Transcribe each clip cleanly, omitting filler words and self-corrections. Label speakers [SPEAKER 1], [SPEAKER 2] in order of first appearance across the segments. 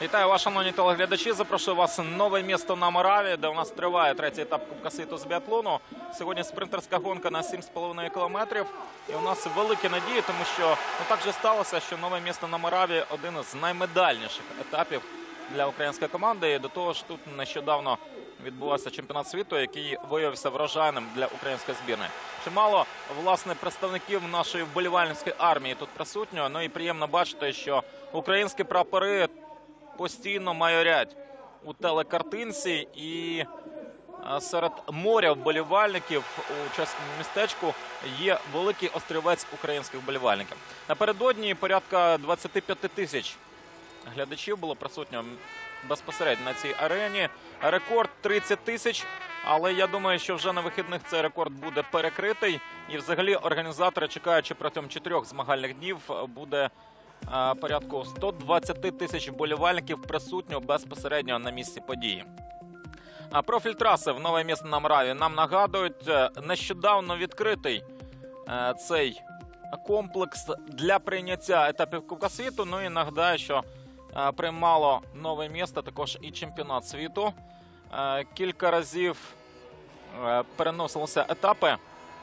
[SPEAKER 1] Вітаю вас, шановні телеглядачі. Запрошую вас нове місто на Мораві, де у нас триває третій етап Кубка світу з біатлону. Сьогодні спринтерська гонка на 7,5 кілометрів. І у нас великі надії, тому що так вже сталося, що нове місто на Мораві – один з наймедальніших етапів для української команди. І до того ж, тут нещодавно відбувався чемпіонат світу, який виявився врожайним для української збірної. Чимало, власне, представників нашої вболівальницької армії тут присутньо. Ну і приємно бачити, що українські прапори постійно майорять у телекартинці, і серед моря вболівальників у чеському містечку є великий острівець українських вболівальників. Напередодні порядка 25 тисяч глядачів було присутньо безпосередньо на цій арені. Рекорд 30 тисяч, але я думаю, що вже на вихідних цей рекорд буде перекритий. І взагалі організатори чекають, що протягом 4 змагальних днів буде порядку 120 тисяч вболівальників присутньо безпосередньо на місці події. Профіль траси в нове місто на Мораві нам нагадують, нещодавно відкритий цей комплекс для прийняття етапів Кубка світу. Ну і нагадаю, що приймало нове місто також і чемпіонат світу. Кілька разів переносилися етапи,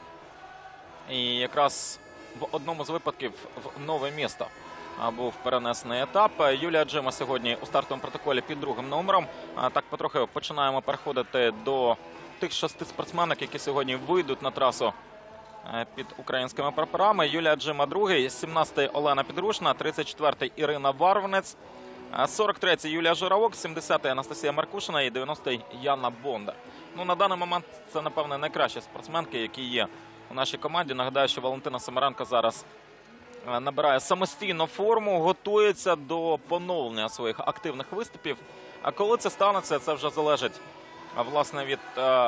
[SPEAKER 1] і якраз в одному з випадків в нове місто був перенесений етап. Юлія Джима сьогодні у стартовому протоколі під другим номером. Так потрохи починаємо переходити до тих 6 спортсменок, які сьогодні вийдуть на трасу під українськими прапорами. Юлія Джима другий, 17-й Олена Підрушна, 34-й Ірина Варванець, 43-й Юлія Журавок, 70-й Анастасія Маркушина і 90-й Яна Бондар. Ну, на даний момент це, напевне, найкращі спортсменки, які є у нашій команді. Нагадаю, що Валентина Семеренко зараз набирає самостійну форму, готується до поновлення своїх активних виступів. А коли це станеться, це вже залежить, власне, від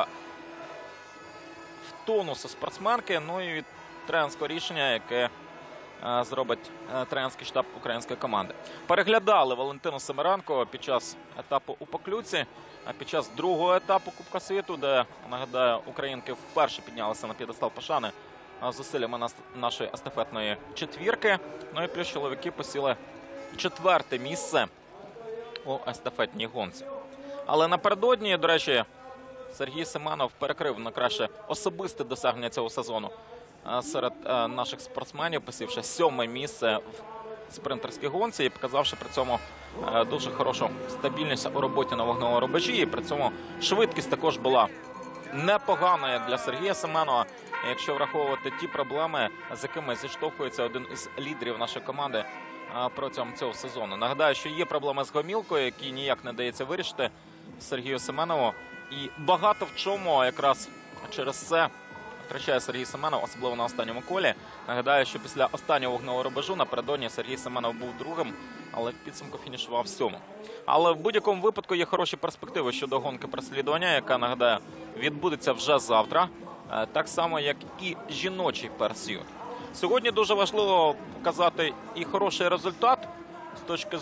[SPEAKER 1] тонусу спортсменки, ну і від тренерського рішення, яке зробить тренерський штаб української команди. Переглядали Валентину Семеренко під час етапу у Поклюці, під час другого етапу Кубка світу, де, нагадаю, українки вперше піднялися на п'єдестал пошани зусиллями нашої естафетної четвірки. Ну і плюс чоловіки посіли 4-те місце у естафетній гонці. Але напередодні, до речі, Сергій Семенов перекрив на краще особисте досягнення цього сезону серед наших спортсменів, посівши 7-ме місце в спринтерській гонці і показавши при цьому дуже хорошу стабільність у роботі на вогневому рубежі. І при цьому швидкість також була непогана, як для Сергія Семенова, якщо враховувати ті проблеми, з якими зіштовхується один із лідерів нашої команди протягом цього сезону. Нагадаю, що є проблеми з гомілкою, які ніяк не дається вирішити Сергію Семенову. І багато в чому якраз через це втрачає Сергій Семенов, особливо на останньому колі. Нагадаю, що після останнього вогневого рубежу напередодні Сергій Семенов був другим, але в підсумку фінішував 7-м. Але в будь-якому випадку є хороші перспективи щодо гонки переслідування, яка, нагадаю, відбудеться вже завтра, так само, як і жіночий персіод. Сьогодні дуже важливо показати і хороший результат з точки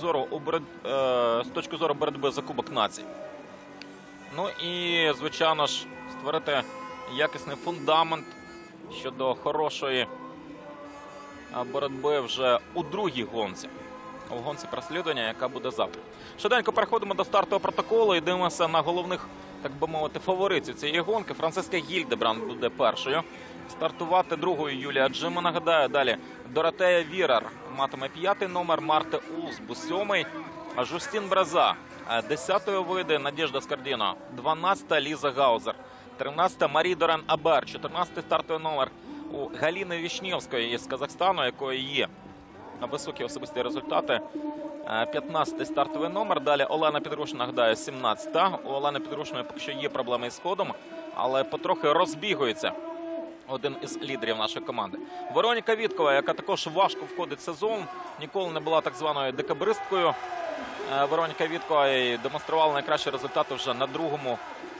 [SPEAKER 1] зору боротьби за Кубок націй. Ну і, звичайно ж, створити якісний фундамент щодо хорошої боротьби вже у другій гонці. У гонці переслідування, яка буде завтра. Швиденько переходимо до стартового протоколу і дивимося на головних, так би мовити, фаворитів цієї гонки. Франциска Гільдебранд буде першою. Стартувати другою Юлія Джима, нагадаю. Далі Доротея Вірар матиме 5-й номер, Марте Улсбу 7-й, Жустін Бреза 10-ї вийде, Надежда Скардіно 12-та Ліза Гаузер, 13-та Марі Дорен Абер, 14-й стартовий номер у Галіни Вішнєвської із Казахстану, якої є високі особисті результати. 15-й стартовий номер. Далі Олена Підрушна, нагадаю, 17-та. У Олени Підрушної поки що є проблеми із ходом, але потрохи розбігується один із лідерів нашої команди. Вероніка Віткова, яка також важко входить в сезон, ніколи не була так званою декабристкою. Вероніка Віткова і демонструвала найкращі результати вже на другому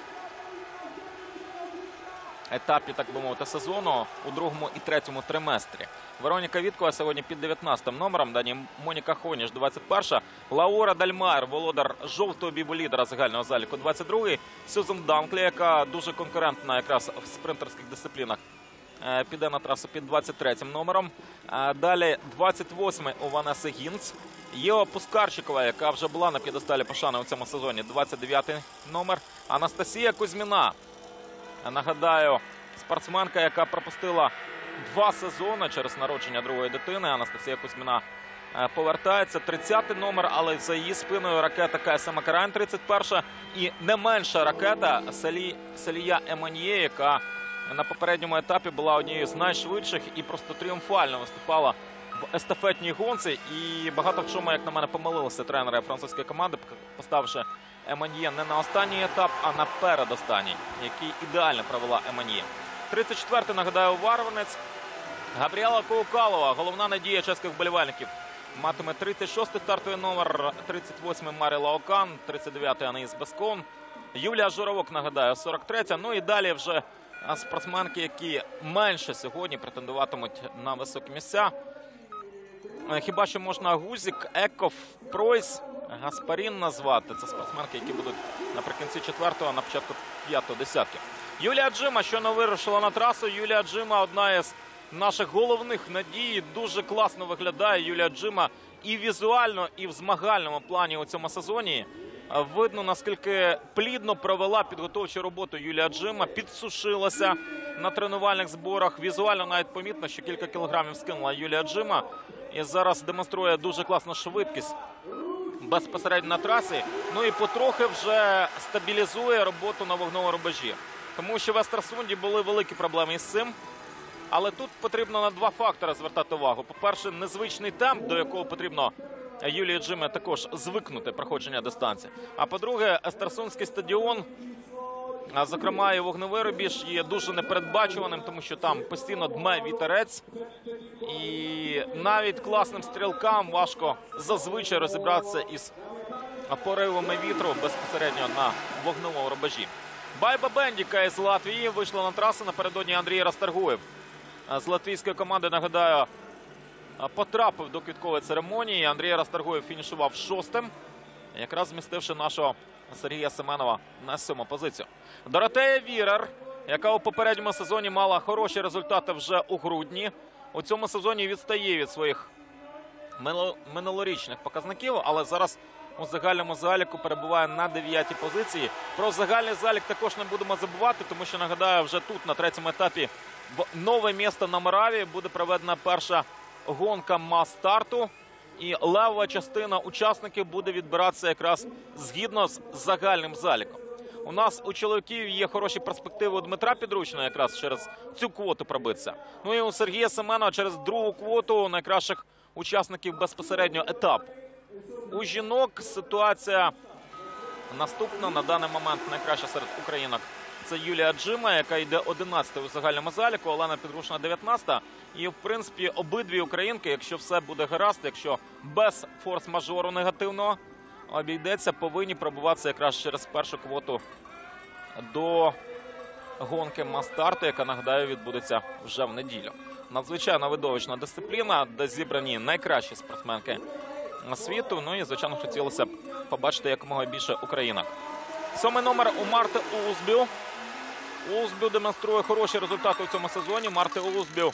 [SPEAKER 1] етапі, так би мовити, сезону, у другому і третьому триместрі. Вероніка Віткова сьогодні під 19-м номером, далі Моніка Хоніш 21-ша, Лаура Дальмайер, володар жовтого біболідера загального заліку 22-й, Сюзан Данклі, яка дуже конкурентна якраз в спринтерських дисциплінах, піде на трасу під 23-м номером. Далі 28-й у Ванеси Гінц Єва Пускарчикова, яка вже була на п'єдесталі пошани у цьому сезоні. 29-й номер. Анастасія Кузьміна. Нагадаю, спортсменка, яка пропустила 2 сезони через народження другої дитини. Анастасія Кузьміна повертається. 30-й номер, але за її спиною ракета Кайса Макарайн, 31-ша. І не менша ракета Салія Еманьє, яка на попередньому етапі була однією з найшвидших і просто тріумфально виступала в естафетній гонці. І багато в чому, як на мене, помилилися тренери французької команди, поставивши Еманьє не на останній етап, а на передостанній, який ідеально провела Еманьє. 34-й, нагадаю, варварнець. Габріела Коукалова, головна надія чеських вболівальників, матиме 36-й стартовий номер, 38-й Марі Лаокан, 39-й Анаїс Бескон. Юлія Журавок, нагадаю, 43-я. Ну і далі вже спортсменки, які менше сьогодні претендуватимуть на високі місця. Хіба що можна Гузік, Еков, Пройс, Гаспарін назвати. Це спортсменки, які будуть наприкінці 4-го, на початку 5-го десятки. Юлія Джима щойно вирушила на трасу. Юлія Джима – одна із наших головних надій. Дуже класно виглядає Юлія Джима і візуально, і в змагальному плані у цьому сезоні. Видно, наскільки плідно провела підготовчу роботу Юлія Джима, підсушилася на тренувальних зборах. Візуально навіть помітно, що кілька кілограмів скинула Юлія Джима. І зараз демонструє дуже класну швидкість безпосередньо на трасі. Ну і потрохи вже стабілізує роботу на вогневому рубежі. Тому що в Естерсунді були великі проблеми із цим. Але тут потрібно на 2 фактори звертати увагу. По-перше, незвичний темп, до якого потрібно Юлії Джимі також звикнути проходження дистанції. А по-друге, Естерсундський стадіон, а зокрема і вогневий рубіж, є дуже непередбачуваним, тому що там постійно дме вітерець. І навіть класним стрілкам важко зазвичай розібратися із поривами вітру безпосередньо на вогневому рубежі. Байба Бендіка із Латвії вийшла на трасу напередодні Андрій Расторгуєв. З латвійської команди, нагадаю, потрапив до квіткової церемонії. Андрій Расторгуєв фінішував 6-м, якраз змістивши нашого Сергія Семенова на 7-му позицію. Доротея Вірер, яка у попередньому сезоні мала хороші результати вже у грудні, у цьому сезоні відстає від своїх минулорічних показників, але зараз у загальному заліку перебуває на 9-й позиції. Про загальний залік також не будемо забувати, тому що, нагадаю, вже тут на 3-му етапі в нове місто на Моравії буде проведена перша гонка мас-старту. І левова частина учасників буде відбиратися якраз згідно з загальним заліком. У нас у чоловіків є хороші перспективи у Дмитра Підручного якраз через цю квоту пробитися. Ну і у Сергія Семенова через другу квоту найкращих учасників безпосередньо етапу. У жінок ситуація наступна. На даний момент найкраща серед українок – це Юлія Джима, яка йде 11-ю у загальному заліку, Олена Підручна 19-та. І, в принципі, обидві українки, якщо все буде гаразд, якщо без форс-мажору негативного обійдеться, повинні пробуватися якраз через першу квоту до гонки мас-старту, яка, нагадаю, відбудеться вже в неділю. Надзвичайно видовищна дисципліна, де зібрані найкращі спортсменки світу. Ну і, звичайно, хотілося б побачити якомога більше українок. 7-й номер у Марти Улсбю. Улсбю демонструє хороші результати у цьому сезоні. Марти Улсбю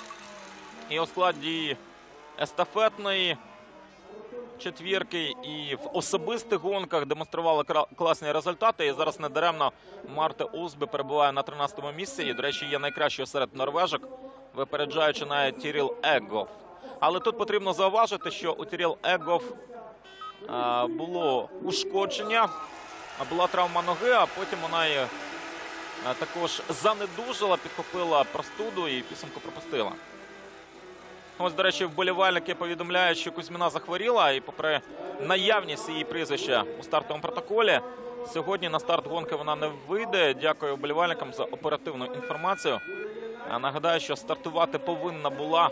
[SPEAKER 1] і у складі естафетної четвірки, і в особистих гонках демонстрували класні результати. І зараз недаремно Марта Улсбю перебуває на 13-му місці. І, до речі, є найкращою серед норвежок, випереджаючи навіть Тіріл Еггов. Але тут потрібно зауважити, що у Тіріл Еггов було ушкодження, була травма ноги, а потім вона її також занедужила, підхопила простуду і підсумку пропустила. Ось, до речі, вболівальники повідомляють, що Кузьміна захворіла, і попри наявність її прізвища у стартовому протоколі, сьогодні на старт гонки вона не вийде. Дякую вболівальникам за оперативну інформацію. Нагадаю, що стартувати повинна була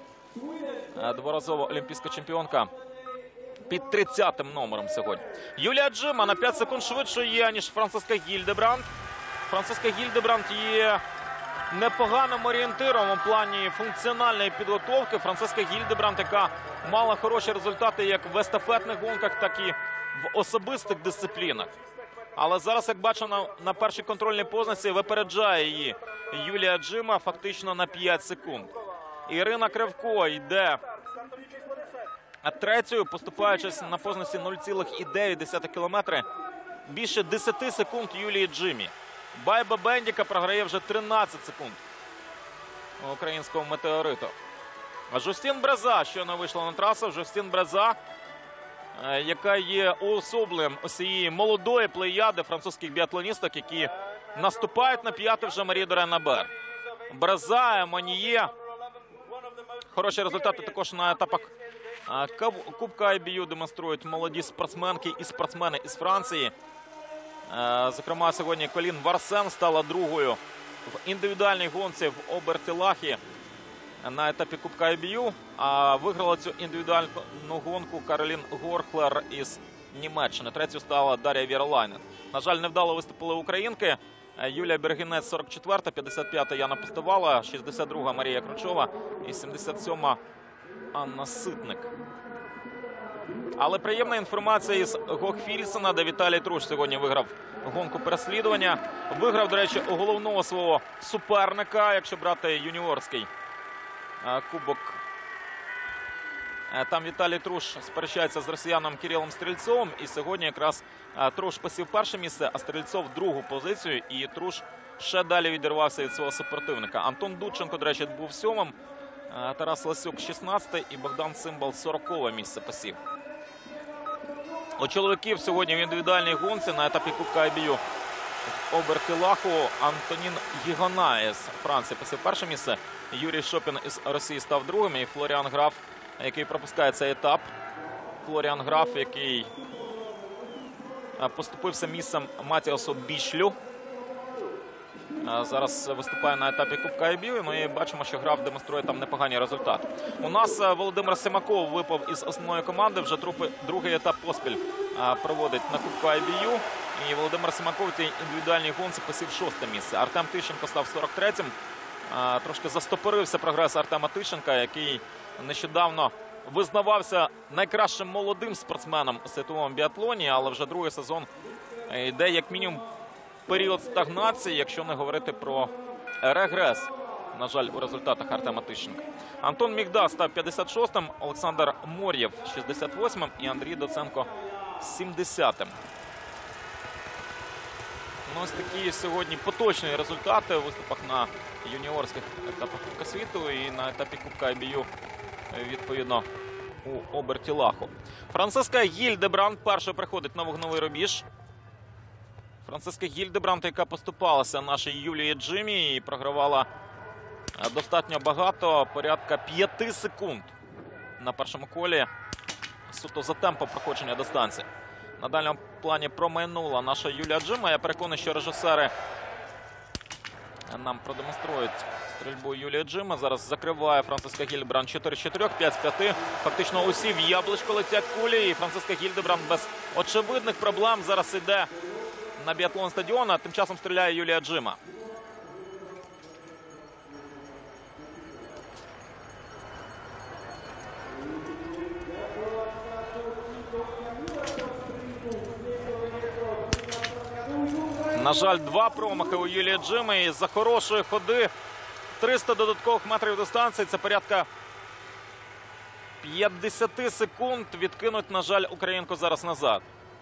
[SPEAKER 1] дворазова олімпійська чемпіонка під 30-м номером сьогодні. Юлія Джима на 5 секунд швидше є, ніж Франциска Гільдебранд. Франциска Гільдебранд є непоганим орієнтиром у плані функціональної підготовки. Франциска Гільдебранд, яка мала хороші результати як в естафетних гонках, так і в особистих дисциплінах. Але зараз, як бачимо, на першій контрольній позиції випереджає її Юлія Джима фактично на 5 секунд. Ірина Кривко йде третьою, поступаючись на позначці 0,9 кілометри. Більше 10 секунд Юлії Джимі. Байба Бендіка програє вже 13 секунд українського метеориту. Жустін Бреза щойно вийшла на трасу. Жустін Бреза, яка є уособленням цієї молодої плеяди французьких біатлоністок, які наступають на п'яти вже Марі-Дорен Абер. Бреза, Моніє. Хороші результати також на етапах Кубка IBU демонструють молоді спортсменки і спортсмени із Франції. Зокрема, сьогодні Колін Варсен стала другою в індивідуальній гонці в Обертілахі на етапі Кубка IBU. А виграла цю індивідуальну гонку Каролін Горхлер із Німеччини. Третьою стала Дар'я Вєролайнен. На жаль, невдало виступили українки. Юлія Бергінець 44-та, 55-та Яна Пустовала, 62-га Марія Кручова і 77-ма Анна Ситник. Але приємна інформація із Гохфільсена, де Віталій Труш сьогодні виграв гонку переслідування. Виграв, до речі, у головного свого суперника, якщо брати юніорський кубок. Там Віталій Труш сперечається з росіяном Кирилом Стрільцовим. І сьогодні якраз Труш посів перше місце, а Стрільцов другу позицію. І Труш ще далі відірвався від свого супротивника. Антон Дудченко, до речі, був 7-м. Тарас Ласюк 16-й і Богдан Цимбал 40-е місце посів. У чоловіків сьогодні в індивідуальній гонці на етапі Кубка IBU в Обертілаху Антонін Гіганай з Франції посів перше місце. Юрій Шопін із Росії став другим. І Флоріан Граф, який пропускає цей етап. Флоріан Граф, який поступився місцем Матіасу Бішлю. Зараз виступає на етапі Кубка IBU. Ну і бачимо, що Граф демонструє там непогані результати. У нас Володимир Семаков випав із основної команди. Вже другий етап поспіль проводить на Кубку IBU. І Володимир Семаков у цій індивідуальній гонці посів 6-те місце. Артем Тищенко став 43-м. Трошки застопорився прогрес Артема Тищенка, який нещодавно визнавався найкращим молодим спортсменом у світовому біатлоні, але вже другий сезон йде як мінімум період стагнації, якщо не говорити про регрес, на жаль, у результатах Артема Тищенка. Антон Мігда став 56-м, Олександр Мор'єв 68-м і Андрій Доценко 70-м. Ну, ось такі сьогодні поточні результати у виступах на юніорських етапах Кубка світу і на етапі Кубка IBU, відповідно, у Обертілаху. Франциска Гільдебранд першою приходить на вогновий рубіж. Франциска Гільдебранд, яка поступалася нашій Юлії Джимі і програвала достатньо багато, порядка 5 секунд на першому колі, суто за темпом проходження дистанції. На дальньому плані промайнула наша Юлія Джима. Я переконаний, що режисери нам продемонструють стрільбу Юлії Джима. Зараз закриває Франциска Гільдебранд 4-4, 5-5. Фактично усі в яблучко летять кулі. І Франциска Гільдебранд без очевидних проблем зараз йде на біатлон стадіон, а тим часом стріляє Юлія Джима. На жаль, 2 промахи у Юлії Джими. І за хорошої ходи 300 додаткових метрів дистанції. Це порядка 50 секунд. Відкинуть, на жаль, українку зараз назад.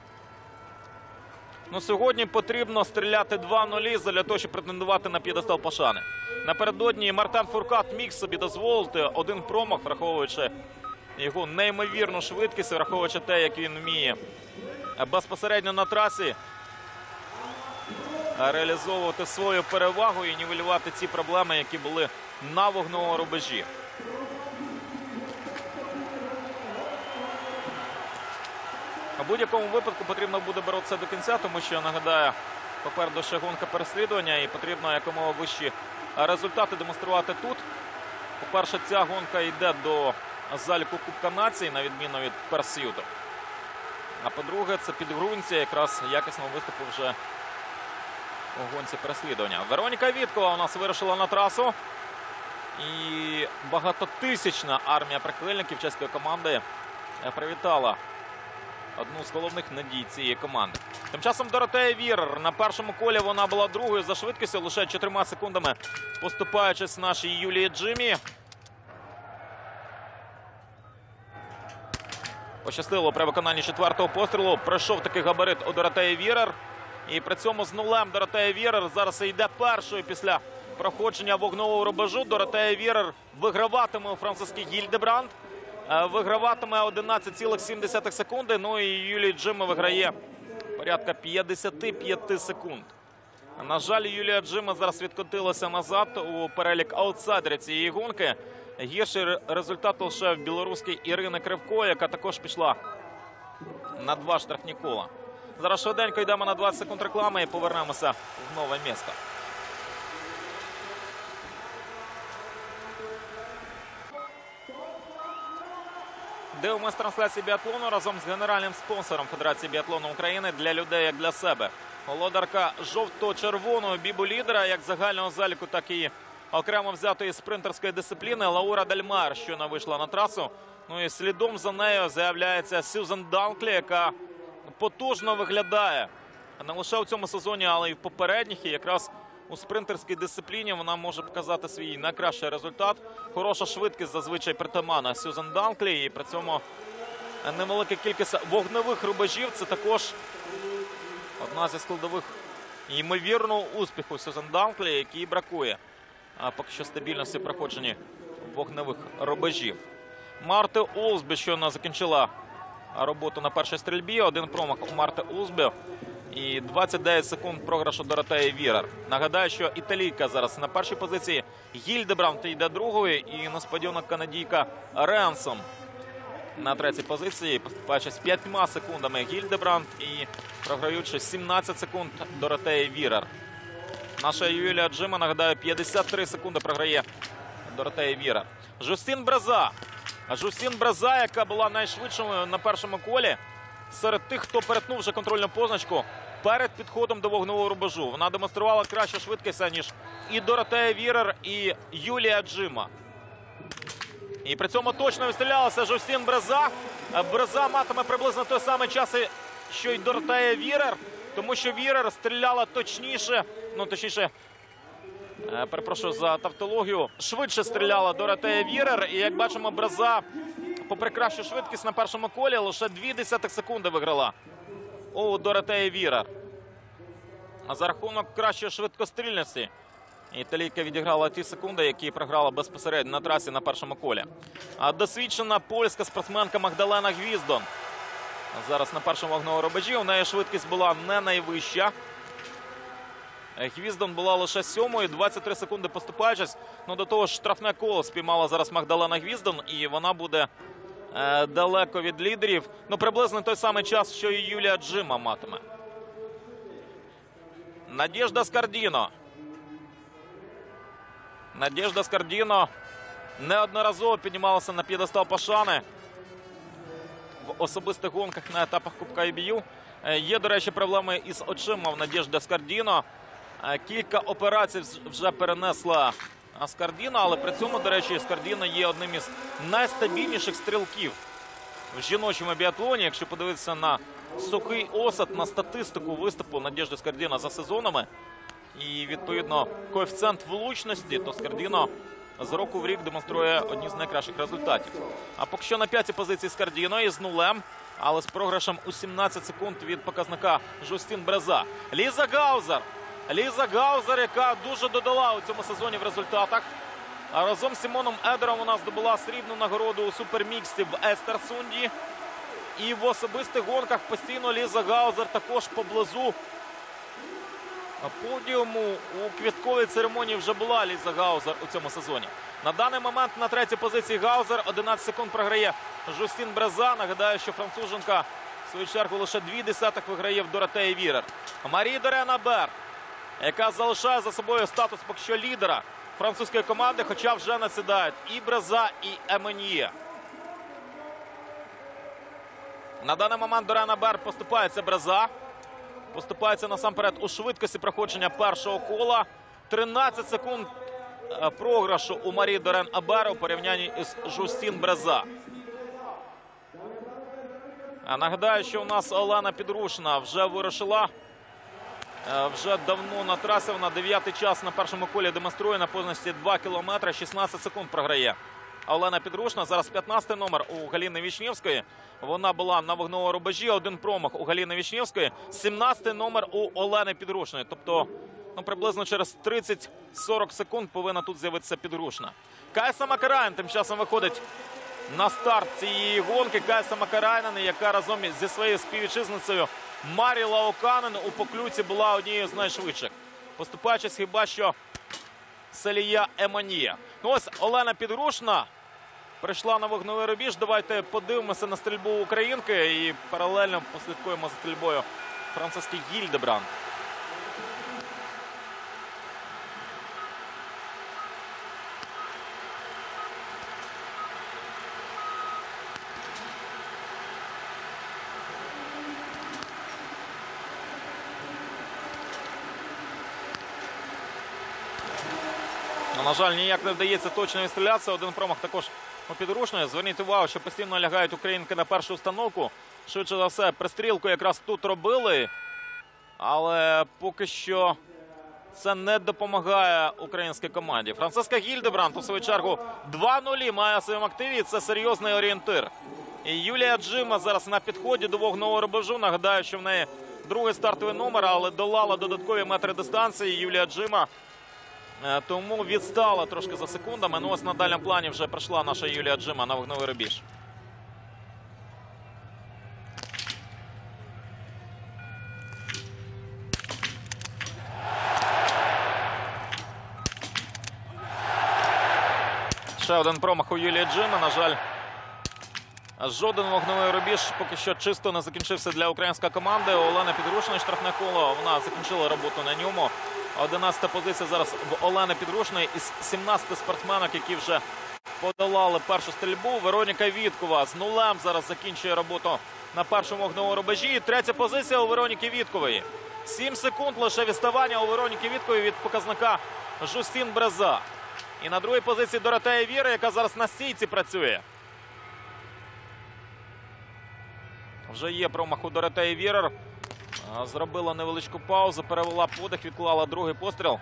[SPEAKER 1] Ну, сьогодні потрібно стріляти 2-0 для того, щоб претендувати на п'єдестал пошани. Напередодні Мартен Фуркат міг собі дозволити один промах, враховуючи його неймовірну швидкість, враховуючи те, як він вміє безпосередньо на трасі реалізовувати свою перевагу і нівелювати ці проблеми, які були на вогновому рубежі. У будь-якому випадку потрібно буде боротися до кінця, тому що, нагадаю, попереду ще гонка переслідування і потрібно якомога вищі результати демонструвати тут. По-перше, ця гонка йде до заліку Кубка націй, на відміну від Перс'юту. А по-друге, це підґрунтя якраз якісного виступу вже у гонці переслідування. Вероніка Віткова у нас вирушила на трасу. І багатотисячна армія прихильників чеської команди привітала одну з головних надій цієї команди. Тим часом Доротея Вірер на першому колі вона була другою за швидкістю, лише 4 секундами поступаючись нашій Юлії Джимі. Пощастило при виконанні 4-го пострілу. Пройшов такий габарит у Доротеї Вірер. І при цьому з нулем Доротея Вірер зараз йде першою після проходження вогневого рубежу. Доротея Вірер виграватиме у Франциски Гільдебранд. Виграватиме 11,7 секунди. Ну і Юлії Джима виграє порядка 55 секунд. На жаль, Юлія Джима зараз відкотилася назад у перелік аутсайдерів цієї гонки. Гірший результат лише в білоруській Ірини Кривко, яка також пішла на 2 штрафні кола. Зараз швиденько йдемо на 20 секунд реклами і повернемося в нове місто. Дивимось трансляції біатлону разом з генеральним спонсором Федерації біатлону України для людей, як для себе. Володарка жовто-червоного бібу-лідера, як загального заліку, так і окремо взятої спринтерської дисципліни Лаура Дельмар, щойно вийшла на трасу. Ну і слідом за нею з'являється Сюзан Данклі, яка потужно виглядає не лише у цьому сезоні, але й в попередніх. І якраз у спринтерській дисципліні вона може показати свій найкращий результат. Хороша швидкість зазвичай притаманна Сюзан Данклі. І при цьому невелика кількість вогневих рубежів – це також одна зі складових ймовірного успіху Сюзан Данклі, який бракує. А поки що стабільності проходження вогневих рубежів. Марти Олсбі щойно закінчила роботу на першій стрільбі. Один промах у Марти Олсбі. І 29 секунд програшу Доротеї Вірер. Нагадаю, що італійка зараз на першій позиції. Гільдебранд йде другою. І несподівана канадійка Ренсом на третій позиції. Поступаючи з 5 секундами Гільдебранд і програючи 17 секунд Доротеї Вірер. Наша Юлія Джима, нагадаю, 53 секунди програє Доротеї Вірер. Жустін Бреза. Жустін Бреза, яка була найшвидшою на першому колі серед тих, хто перетнув вже контрольну позначку перед підходом до вогневого рубежу. Вона демонструвала кращу швидкість, ніж і Доротея Вірер, і Юлія Джима. І при цьому точно відстрілялася Жустін Бреза. Бреза матиме приблизно той самий час, що й Доротея Вірер, тому що Вірер стріляла точніше, перепрошую за тавтологію, швидше стріляла Доротея Вірер. І, як бачимо, Бреза, попри кращу швидкість на першому колі, лише 0,2 секунди виграла у Доротеї Вірер. А за рахунок кращої швидкострільності італійка відіграла ті секунди, які програла безпосередньо на трасі на першому колі. А досвідчена польська спортсменка Магдалена Гвіздон зараз на першому вогневому рубежі. У неї швидкість була не найвища. Гвіздон була лише 7-ю, 23 секунди поступаючись. Ну, до того ж, штрафне коло спіймала зараз Магдалена Гвіздон, і вона буде далеко від лідерів. Ну, приблизно той самий час, що і Юлія Джима матиме. Надежда Скардіно. Надежда Скардіно неодноразово піднімалася на п'єдестал пошани в особистих гонках на етапах Кубка IBU. Є, до речі, проблеми із очима в Надежди Скардіно. Кілька операцій вже перенесла Скардіно, але при цьому, до речі, Скардіно є одним із найстабільніших стрілків в жіночому біатлоні. Якщо подивитися на сухий осад, на статистику виступу Надежди Скардіно за сезонами і, відповідно, коефіцієнт влучності, то Скардіно з року в рік демонструє одні з найкращих результатів. А поки що на 5-й позиції Скардіно із нулем, але з програшем у 17 секунд від показника Жустін Бреза. Ліза Гаузер. Ліза Гаузер, яка дуже додала у цьому сезоні в результатах. А разом з Сімоном Едером вона здобула срібну нагороду у суперміксі в Естерсунді. І в особистих гонках постійно Ліза Гаузер також поблизу подіуму. У квітковій церемонії вже була Ліза Гаузер у цьому сезоні. На даний момент на 3-й позиції Гаузер 11 секунд програє Жустін Бреза. Нагадаю, що француженка в свою чергу лише 0,2 виграє в Доротеї Вірер. Марі-Дорен Абер, яка залишає за собою статус поки що лідера французької команди, хоча вже насідають і Бреза, і Емен'є. На даний момент Дорен Абер поступається Бреза. Поступається насамперед у швидкості проходження першого кола. 13 секунд програшу у Марі-Дорен Абер у порівнянні із Жустін Бреза. Нагадаю, що у нас Олена Підрушина вже вирушила. Вже давно на трасі. Вона 9-й час на першому колі демонструє на позначці 2 кілометри. 16 секунд програє Олена Підрушна. Зараз 15-й номер у Галини Вічнєвської. Вона була на вогневому рубежі. Один промах у Галини Вічнєвської. 17-й номер у Олени Підрушної. Тобто, приблизно через 30-40 секунд повинна тут з'явитися Підрушна. Кайса Макарайнен тим часом виходить на старт цієї гонки. Кайса Макарайнен, яка разом зі своєю співвітчизницею Марі Лауканен у Поклюці була однією з найшвидших, поступаючись хіба що Селія Емонія. Ось Олена Підрушна прийшла на вогневий рубіж. Давайте подивимося на стрільбу українки і паралельно послідкуємо за стрільбою Франциски Гільдебранд. На жаль, ніяк не вдається точно відстрілятися. Один промах також у Підрушної. Зверніть увагу, що постійно лягають українки на першу установку. Швидше за все, пристрілку якраз тут робили. Але поки що це не допомагає українській команді. Франциска Гільдебранд, у свою чергу, 2-0 має у своєму активі. Це серйозний орієнтир. І Юлія Джима зараз на підході до вогневого рубежу. Нагадаю, що в неї другий стартовий номер, але долала додаткові метри дистанції Юлія Джима. Тому відстала трошки за секундами. Ну ось на дальньому плані вже прийшла наша Юлія Джима на вогневий рубіж. Ще один промах у Юлії Джима. На жаль, жоден вогневий рубіж поки що чисто не закінчився для української команди. Олена Підрушної штрафне коло. Вона закінчила роботу на ньому. 11-та позиція зараз в Олени Підрушної із 17 спортсменок, які вже подолали першу стрільбу. Вероніка Віткова з нулем зараз закінчує роботу на першому вогневому рубежі. І третя позиція у Вероніки Віткової. 7 секунд лише відставання у Вероніки Віткової від показника Жустін Бреза. І на другій позиції Доротея Віра, яка зараз на стійці працює. Вже є промах у Доротеї Вірер. Зробила невеличку паузу, перевела подих, відклала другий постріл.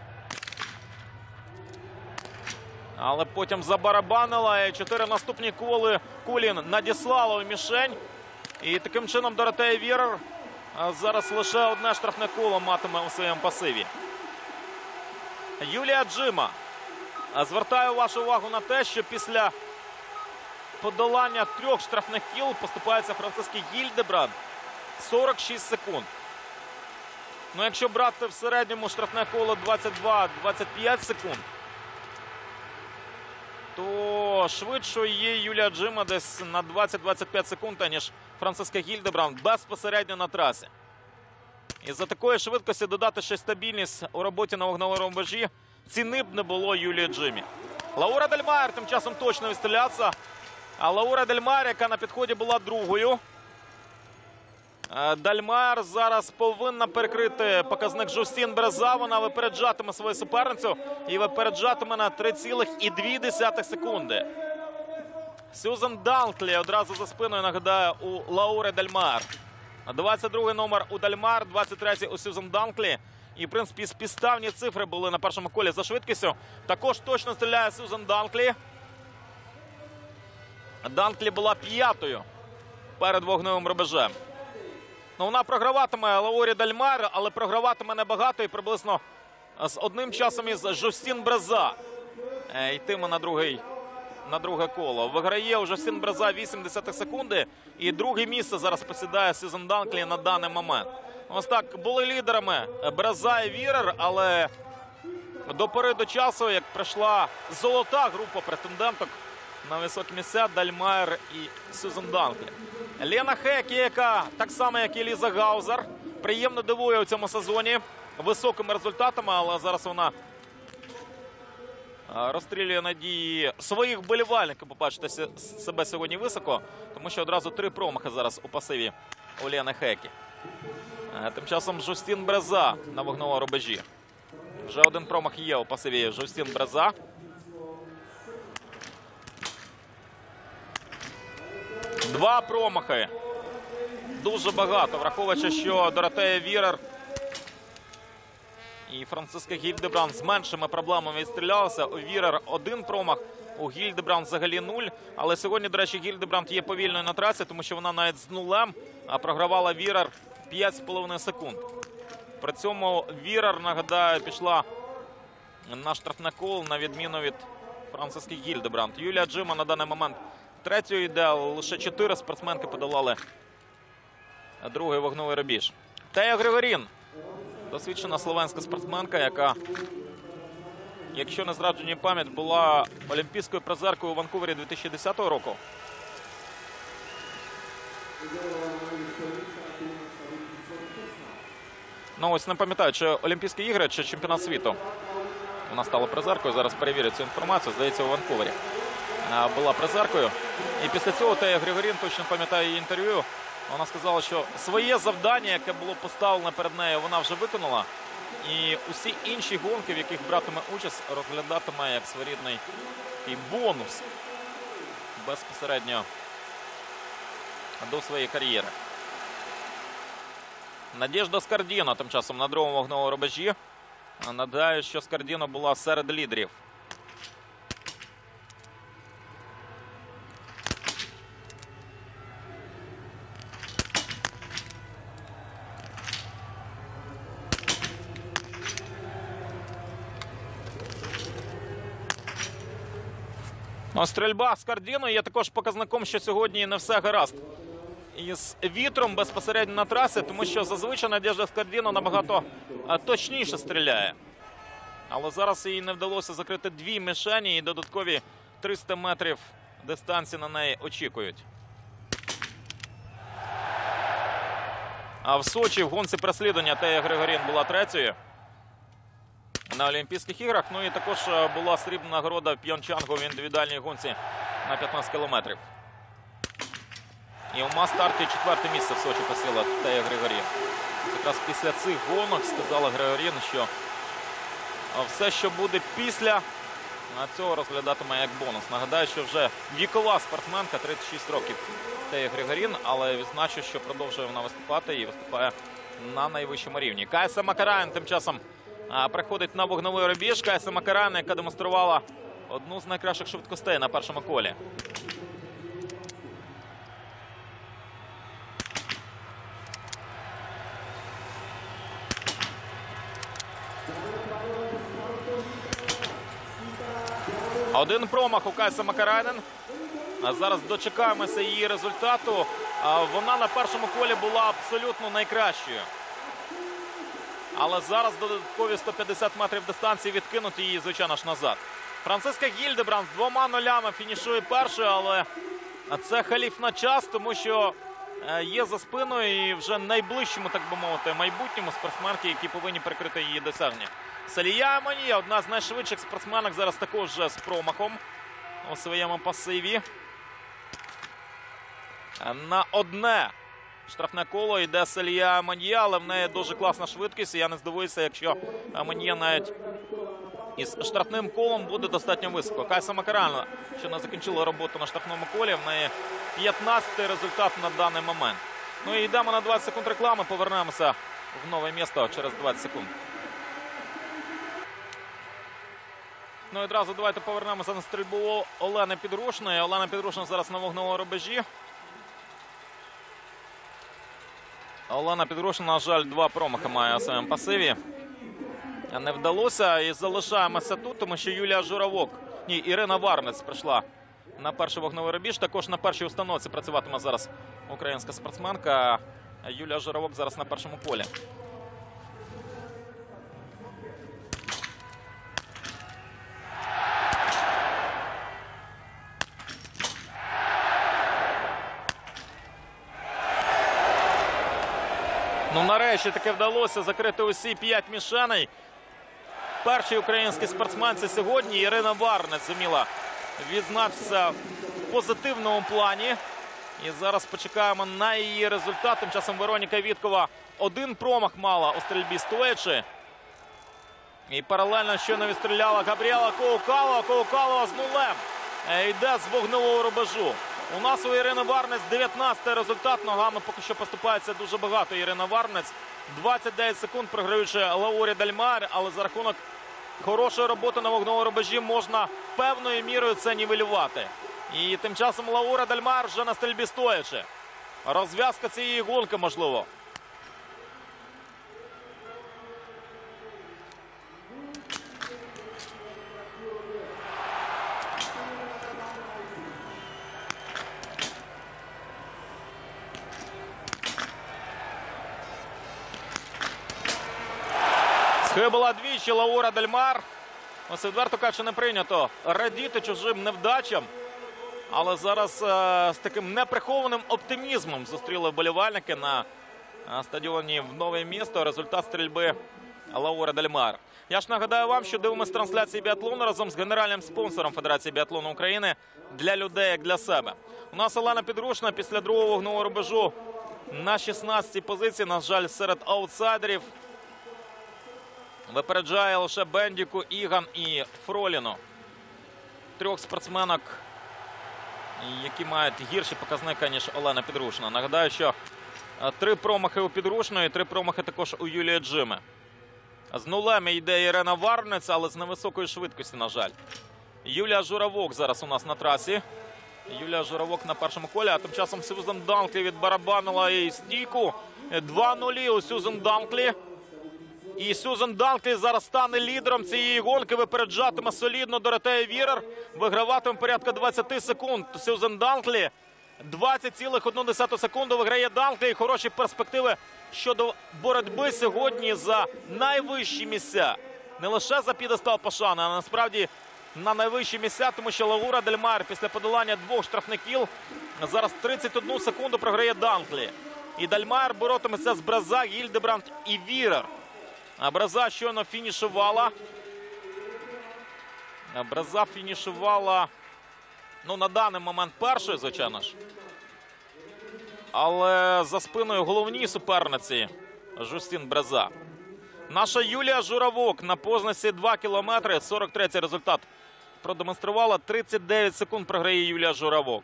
[SPEAKER 1] Але потім забарабанила. І 4 наступні кулі надіслала у мішень. І таким чином Доротея Вірер зараз лише одне штрафне коло матиме у своєму пасиві. Юлія Джима. Звертаю вашу увагу на те, що після подолання 3 штрафних кіл поступається Франциски Гільдебранд 46 секунд. Ну, якщо брати в середньому штрафне коло 22-25 секунд, то швидшою є Юлія Джима десь на 20-25 секунд, ніж Франциска Гільдебранд безпосередньо на трасі. І за такої швидкості додати ще стабільність у роботі на вогневому рубежі ціни б не було Юлії Джимі. Лаура Дель Майер тим часом точно відстрілятися. А Лаура Дель Майер, яка на підході була другою. Дель Майер зараз повинна перекрити показник Жустін Бреза. Вона випереджатиме свою суперницю і випереджатиме на 3,2 секунди. Сюзан Данклі одразу за спиною, нагадаю, у Лаури Дель Майер. 22-й номер у Дель Майер, 23-й у Сюзан Данклі. І, в принципі, співставні цифри були на першому колі за швидкістю. Також точно стріляє Сюзан Данклі. Данклі була 5-ю перед вогневим рубежем. Ну, вона програватиме Лаурі Дель Майер, але програватиме небагато і приблизно з одним часом із Жустін Бреза. Йтиме на друге коло. Виграє у Жустін Бреза 0,8 секунди. І друге місце зараз посідає Сюзан Данклі на даний момент. Ось так, були лідерами Бреза і Вірер, але до пори до часу, як прийшла золота група претенденток на високі місця, Дель Майер і Сюзан Данклі. Лена Хекі, яка так само, як і Ліза Гаузер, приємно дивує у цьому сезоні високими результатами, але зараз вона розстрілює надії своїх вболівальників, побачите себе сьогодні високо, тому що одразу 3 промахи зараз у пасиві у Лени Хекі. Тим часом Жустін Бреза на вогневому рубежі. Вже один промах є у пасиві Жустін Бреза. Два промахи. Дуже багато, враховуючи, що Доротея Вірер і Франциска Гільдебранд з меншими проблемами відстрілялися. У Вірер один промах, У Гільдебранд взагалі 0. Але сьогодні, до речі, Гільдебранд є повільною на трасі, тому що вона навіть з нулем програвала Вірар 5,5 секунд. При цьому Вірар, нагадаю, пішла на штрафне коло, на відміну від Франциски Гільдебранд. Юлія Джима на даний момент третьою йде, але лише 4 спортсменки подолали другий вогневий рубіж. Тея Григорін, досвідчена словенська спортсменка, яка, якщо не зраджує мені пам'ять, була олімпійською призеркою у Ванкувері 2010 року. Ну ось не пам'ятаю, чи Олімпійські ігри, чи чемпіонат світу. Вона стала призеркою, зараз перевірю цю інформацію, здається, у Ванкувері була призеркою. І після цього Тея Григорін, точно пам'ятаю її інтерв'ю, вона сказала, що своє завдання, яке було поставлено перед нею, вона вже виконала. І усі інші гонки, в яких братиме участь, розглядатиме як своєрідний бонус безпосередньо до своєї кар'єри. Надєжда Скардіно тим часом на другому вогневому рубежі. Нагадаю, що Скардіно була серед лідерів. Ну, стрільба Скардіно є також показником, що сьогодні не все гаразд із вітром безпосередньо на трасі, тому що зазвичай Надєжда Скардіно набагато точніше стріляє. Але зараз їй не вдалося закрити дві мішені і додаткові 300 метрів дистанції на неї очікують. А в Сочі в гонці переслідування Тея Григорін була третьою на Олімпійських іграх. Ну і також була срібна нагорода в П'йончангу в індивідуальній гонці на 15 кілометрів. І у мас-старті четверте місце в Сочі посіла Тея Григорін. Якраз після цих гонок сказала Григорін, що все, що буде після цього, розглядатиме як бонус. Нагадаю, що вже вікова спортсменка, 36 років Тея Григорін, але відзначу, що продовжує вона виступати і виступає на найвищому рівні. Кайса Макараєн тим часом приходить на вогневий рубіж. Кайса Макараєн, яка демонструвала одну з найкращих швидкостей на першому колі. Один промах у Кайси Макараєн. Зараз дочекаємося її результату. Вона на першому колі була абсолютно найкращою. Але зараз додаткові 150 метрів дистанції відкинуть її, звичайно ж, назад. Франциска Гільдебранд з 2:0 фінішує першою, але це халіф на час, тому що є за спиною і вже найближчому, так би мовити, майбутньому спортсменки, які повинні прикрити її досягнення. Салія Амонія, одна з найшвидших спортсменок, зараз також з промахом у своєму пасиві. На одне штрафне коло йде Салія Амонія, але в неї дуже класна швидкість. І я не здивуюся, якщо Амонія навіть із штрафним колом буде достатньо високо. Кайса Макараєн, що не закінчила роботу на штрафному колі, в неї 15-й результат на даний момент. Ну і йдемо на 20 секунд реклами, повернемося в нове місто через 20 секунд. Ну і одразу давайте повернемося на стрільбу Олени Підрушної. Олена Підрушна зараз на вогневому рубежі. Олена Підрушна, на жаль, 2 промахи має у своєму пасиві. Не вдалося і залишаємося тут, тому що Ірина Варнець прийшла на перший вогневий рубіж. Також на першій установці працюватиме зараз українська спортсменка. Юлія Журавок зараз на першому полі. Ну, нарешті таки вдалося закрити усі 5 мішеней. Першій українській спортсменці сьогодні Ірина Варнець зуміла відзначитися в позитивному плані. І зараз почекаємо на її результат. Тим часом Вероніка Віткова 1 промах мала у стрільбі стоячи. І паралельно щойно відстріляла Габріела Коукалова. Коукалова з нулем йде з вогневого рубежу. У нас у Ірини Варнець 19-й результат. Ногами поки що поступається дуже багато Ірина Варнець. 29 секунд, програючи Лаурі Дальмар, але за рахунок хорошої роботи на вогневому рубежі можна певною мірою це нівелювати. І тим часом Лаура Дельмар вже на стрільбі стоячи. Розв'язка цієї гонки можливо. Схибила двічі Лаура Дельмар. Ось відверто кажучи, не прийнято радіти чужим невдачам. Але зараз з таким неприхованим оптимізмом зустріли вболівальники на стадіоні в Нове місто. Результат стрільби Лаури Дельмар. Я ж нагадаю вам, що дивимося трансляції біатлону разом з генеральним спонсором Федерації біатлону України для людей, як для себе. У нас Олена Підрушна після другого вогневого рубежу на 16-й позиції. На жаль, серед аутсайдерів. Випереджає лише Бендіку, Іган і Фроліну. Трьох спортсменок, які мають гірші показники, ніж Олена Підрушна. Нагадаю, що 3 промахи у Підрушної, 3 промахи також у Юлії Джими. З нулем йде Ірина Варварниця, але з невисокої швидкості, на жаль. Юлія Журавок зараз у нас на трасі. Юлія Журавок на першому колі, а тим часом Сюзан Данклі відбарабанила їй стійку. 2-0 у Сюзан Данклі. І Сюзан Данклі зараз стане лідером цієї гонки, випереджатиме солідно Доротея Вірер, виграватиме порядка 20 секунд. Сюзан Данклі 20,1 секунду виграє Данклі, і хороші перспективи щодо боротьби сьогодні за найвищі місця. Не лише за п'єдестал пошани, а насправді на найвищі місця, тому що Лаура Дельмар після подолання 2 штрафних кіл зараз 31 секунду програє Данклі. І Дельмар боротиметься з Бреза, Гільдебранд і Вірер. Бреза щойно фінішувала. Бреза фінішувала, ну, на даний момент першою, звичайно ж. Але за спиною головній суперниці Жустін Бреза. Наша Юлія Журавок на позначці 2 кілометри, 43-й результат продемонструвала. 39 секунд програє Юлія Журавок.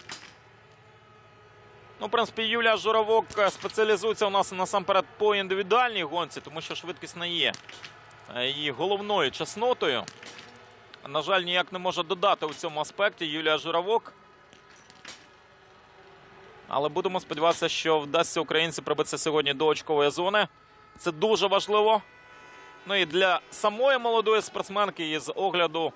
[SPEAKER 1] Ну, в принципі, Юлія Журавок спеціалізується у нас насамперед по індивідуальній гонці, тому що швидкість не є її головною чеснотою. На жаль, ніяк не може додати у цьому аспекті Юлія Журавок. Але будемо сподіватися, що вдасться українці пробитися сьогодні до очкової зони. Це дуже важливо. Ну і для самої молодої спортсменки, і з огляду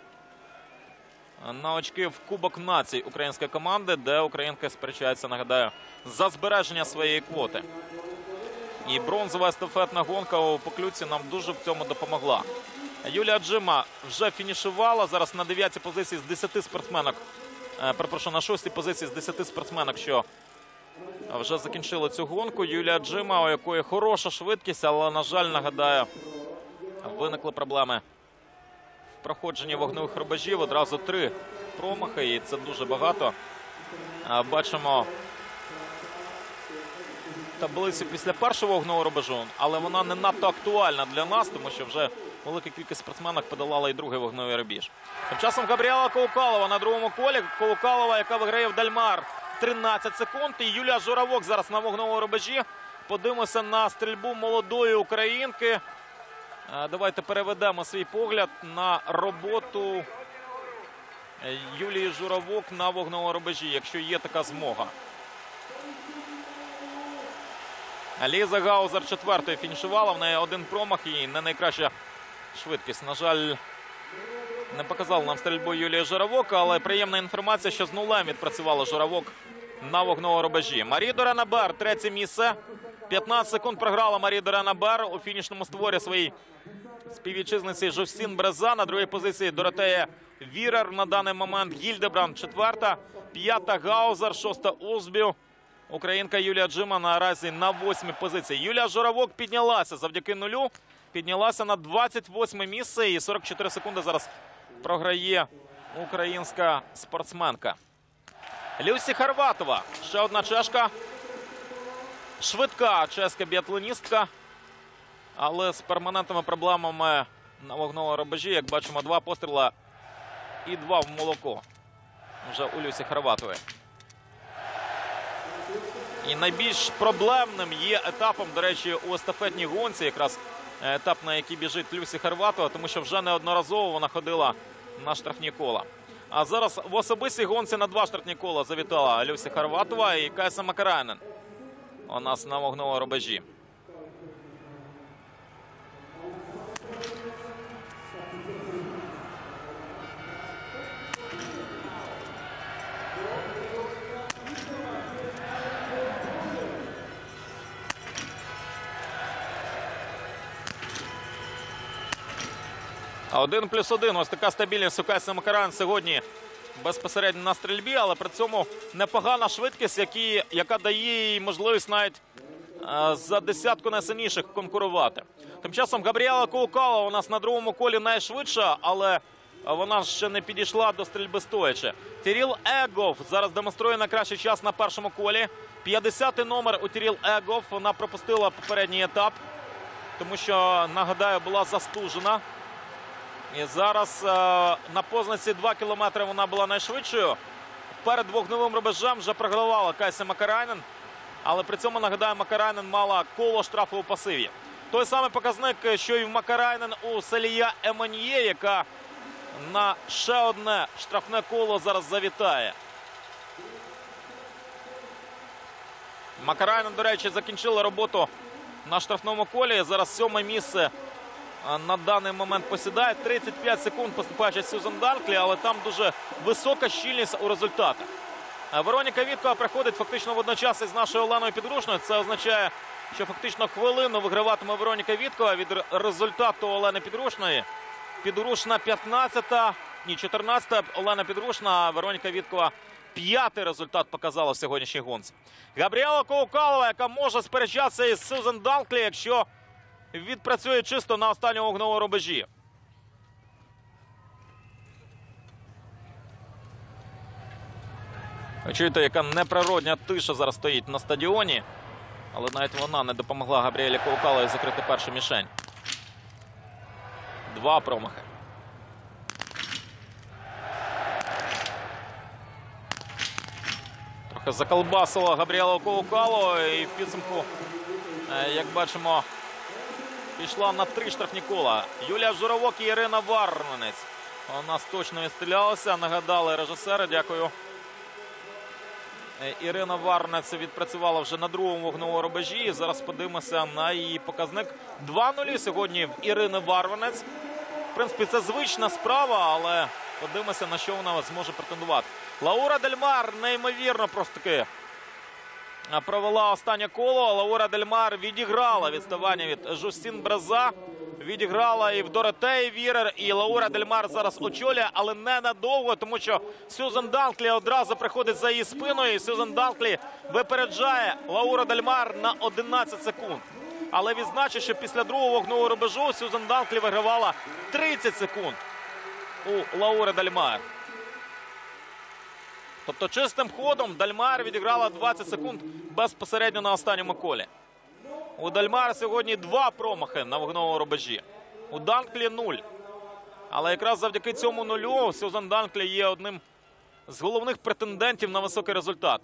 [SPEAKER 1] на очки в Кубок націй української команди, де українки сперечаються, нагадаю, за збереження своєї квоти. І бронзова естафетна гонка у Поклюці нам дуже в цьому допомогла. Юлія Джима вже фінішувала. Зараз на 9-й позиції з 10 спортсменок. Перепрошую, на 6-й позиції з 10 спортсменок, що вже закінчили цю гонку. Юлія Джима, у якої хороша швидкість, але, на жаль, нагадаю, виникли проблеми в проходженні вогневих рубежів. Одразу 3 промахи, і це дуже багато. Бачимо таблицю після першого вогневого рубежу, але вона не надто актуальна для нас, тому що вже велика кількість спортсменок подолала і другий вогневий рубіж. Тим часом Габріела Колукалова на другому колі. Колукалова, яка виграє в Дельмар 13 секунд. І Юлія Журавок зараз на вогневому рубежі. Подивимося на стрільбу молодої українки. Давайте переведемо свій погляд на роботу Юлії Журавок на вогневому рубежі, якщо є така змога. Ліза Гаузер 4-ю фінішувала. В неї 1 промах і не найкраща швидкість. На жаль, не показала нам стрільбу Юлії Журавок, але приємна інформація, що з нулем відпрацювала Журавок на вогневому рубежі. Марі Дорена-Бер 3-це місце. 15 секунд програла Марі Дорена-Бер у фінішному створі своїй співвітчизниці Жустін Бреза. На другій позиції Доротея Вірер на даний момент. Гільдебранд 4-та, 5-та Гаузер, 6-та Озбю. Українка Юлія Джима наразі на 8-й позиції. Юлія Журавок піднялася завдяки нулю. Піднялася на 28-ме місце і 44 секунди зараз програє українська спортсменка. Люсі Хорватова, ще одна чешка. Швидка чеська біатлоністка, але з перманентними проблемами на вогневому рубежі. Як бачимо, 2 постріла і 2 в молоко вже у Люсі Хорватової. І найбільш проблемним є етапом, до речі, у естафетній гонці, якраз етап, на який біжить Люсі Хорватова, тому що вже неодноразово вона ходила на штрафні кола. А зараз в особистій гонці на 2 штрафні кола завітала Люсі Хорватова і Кайса Макараєнен у нас на вогневому рубежі. А 1+1. Ось така стабільність у Кайси Макараєнен сьогодні безпосередньо на стрільбі, але при цьому непогана швидкість, яка дає їй можливість навіть за десятку найсильніших конкурувати. Тим часом Габріела Коукалова у нас на другому колі найшвидша, але вона ще не підійшла до стрільби стоячи. Тіріл Егов зараз демонструє найкращий час на першому колі. 50-й номер у Тіріл Егов. Вона пропустила попередній етап, тому що, нагадаю, була застужена. І зараз на позначці 2 кілометри вона була найшвидшою. Перед вогневим рубежем вже програвала Кайса Макараєнен. Але при цьому, нагадаю, Макараєнен мала коло штрафу у пасиві. Той самий показник, що і в Макараєнен у Салія Еманьє, яка на ще одне штрафне коло зараз завітає. Макараєнен, до речі, закінчила роботу на штрафному колі. Зараз 7-ме місце на даний момент посідає. 35 секунд поступаючи Сюзан Данклі, але там дуже висока щільність у результатах. Вероніка Віткова приходить фактично водночас із нашою Оленою Підрушною. Це означає, що фактично хвилину виграватиме Вероніка Віткова від результату Олени Підрушної. Підрушна 15-та, ні, 14-та, Олена Підрушна, а Вероніка Віткова 5-й результат показала в сьогоднішній гонці. Габріела Коукалова, яка може сперечатися із Сюзан Данклі, якщо відпрацює чисто на останньому вогневому рубежі. Ви чуєте, яка неприродня тиша зараз стоїть на стадіоні. Але навіть вона не допомогла Габріелі Коукаловій закрити першу мішень. 2 промахи. Трохи заколбасила Габріела Коукалова і в підсумку, як бачимо, пішла на 3 штрафні кола. Юлія Журавок і Ірина Варненець у нас точно відстрілялися. Нагадали режисери, дякую. Ірина Варненець відпрацювала вже на другому вогневому рубежі. Зараз подивимося на її показник. 2-0 сьогодні в Ірини Варненець. В принципі, це звична справа, але подивимося, на що вона зможе претендувати. Лаура Дельмар неймовірно просто таки провела останнє коло. Лаура Дельмар відіграла відставання від Жустін Браза. Відіграла і в Доротеї Вірер, і Лаура Дельмар зараз очолює, але ненадовго, тому що Сюзан Данклі одразу приходить за її спиною, і Сюзан Данклі випереджає Лауру Дельмар на 11 секунд. Але відзначу, що після другого вогневого рубежу Сюзан Данклі вигравала 30 секунд у Лаури Дельмар. Тобто чистим ходом Дельмар відіграла 20 секунд безпосередньо на останньому колі. У Дельмар сьогодні 2 промахи на вогневому рубежі. У Данклі 0. Але якраз завдяки цьому нулю Сюзан Данклі є одним з головних претендентів на високий результат.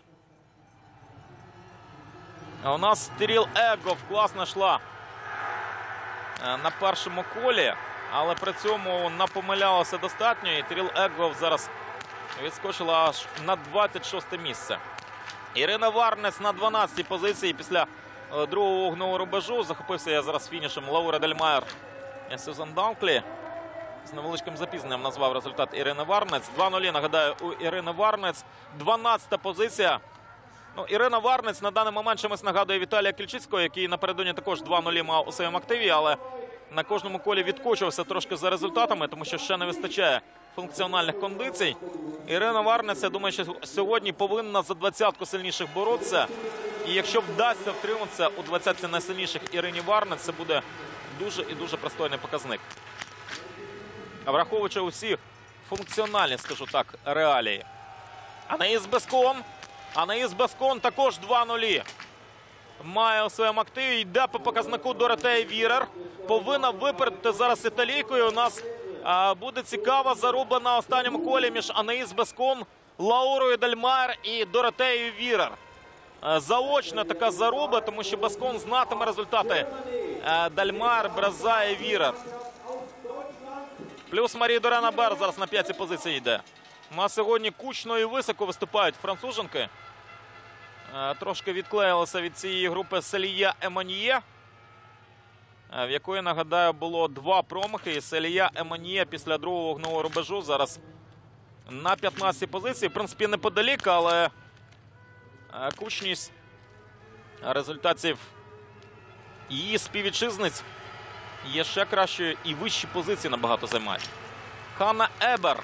[SPEAKER 1] А у нас Тіріл Егов класно йшла на першому колі, але при цьому напомилялася достатньо. І Тіріл Егов зараз відскочила аж на 26-те місце. Ірина Варненець на 12-й позиції після другого вогневого рубежу. Захопився я зараз фінішем Лаура Дельмар і Сюзан Данклі. З невеличким запізненням назвав результат Ірини Варненець. 2-0, нагадаю, у Ірини Варненець. 12-та позиція. Ну, Ірина Варненець на даний момент чимось нагадує Віталія Кільчицького, який напередодні також 2-0 мав у своєму активі, але на кожному колі відкочувався трошки за результатами, тому що ще не вистачає функціональних кондицій. Ірина Варненець, я думаю, що сьогодні повинна за 20-ку сильніших боротися. І якщо вдасться втриматися у 20-ці найсильніших Ірині Варненць, це буде дуже і дуже пристойний показник. А враховуючи усі функціональні, скажу так, реалії. Анаїс Бескон. Анаїс Бескон також 2-0 має у своєму активі. Йде по показнику Доротея Вірер. Повинна випередити зараз італійкою. У нас буде цікава заруба на останньому колі між Анаїс Бескон, Лаурою Дельмар і Доротеєю Вірер. Заочна така заруба, тому що Бескон знатиме результати Дальмар, Бреза і Вірер. Плюс Марі Дорен-Абер зараз на 5-й позиції йде. На сьогодні кучно і високо виступають француженки. Трошки відклеїлися від цієї групи Селія Емоньє, в якої, нагадаю, було 2 промахи. І Селія Емоньє після другого вогневого рубежу зараз на 15-й позиції. В принципі, неподалік, але кучність результатів її співвітчизниць є ще кращою і вищі позиції набагато займають. Ханна Ебер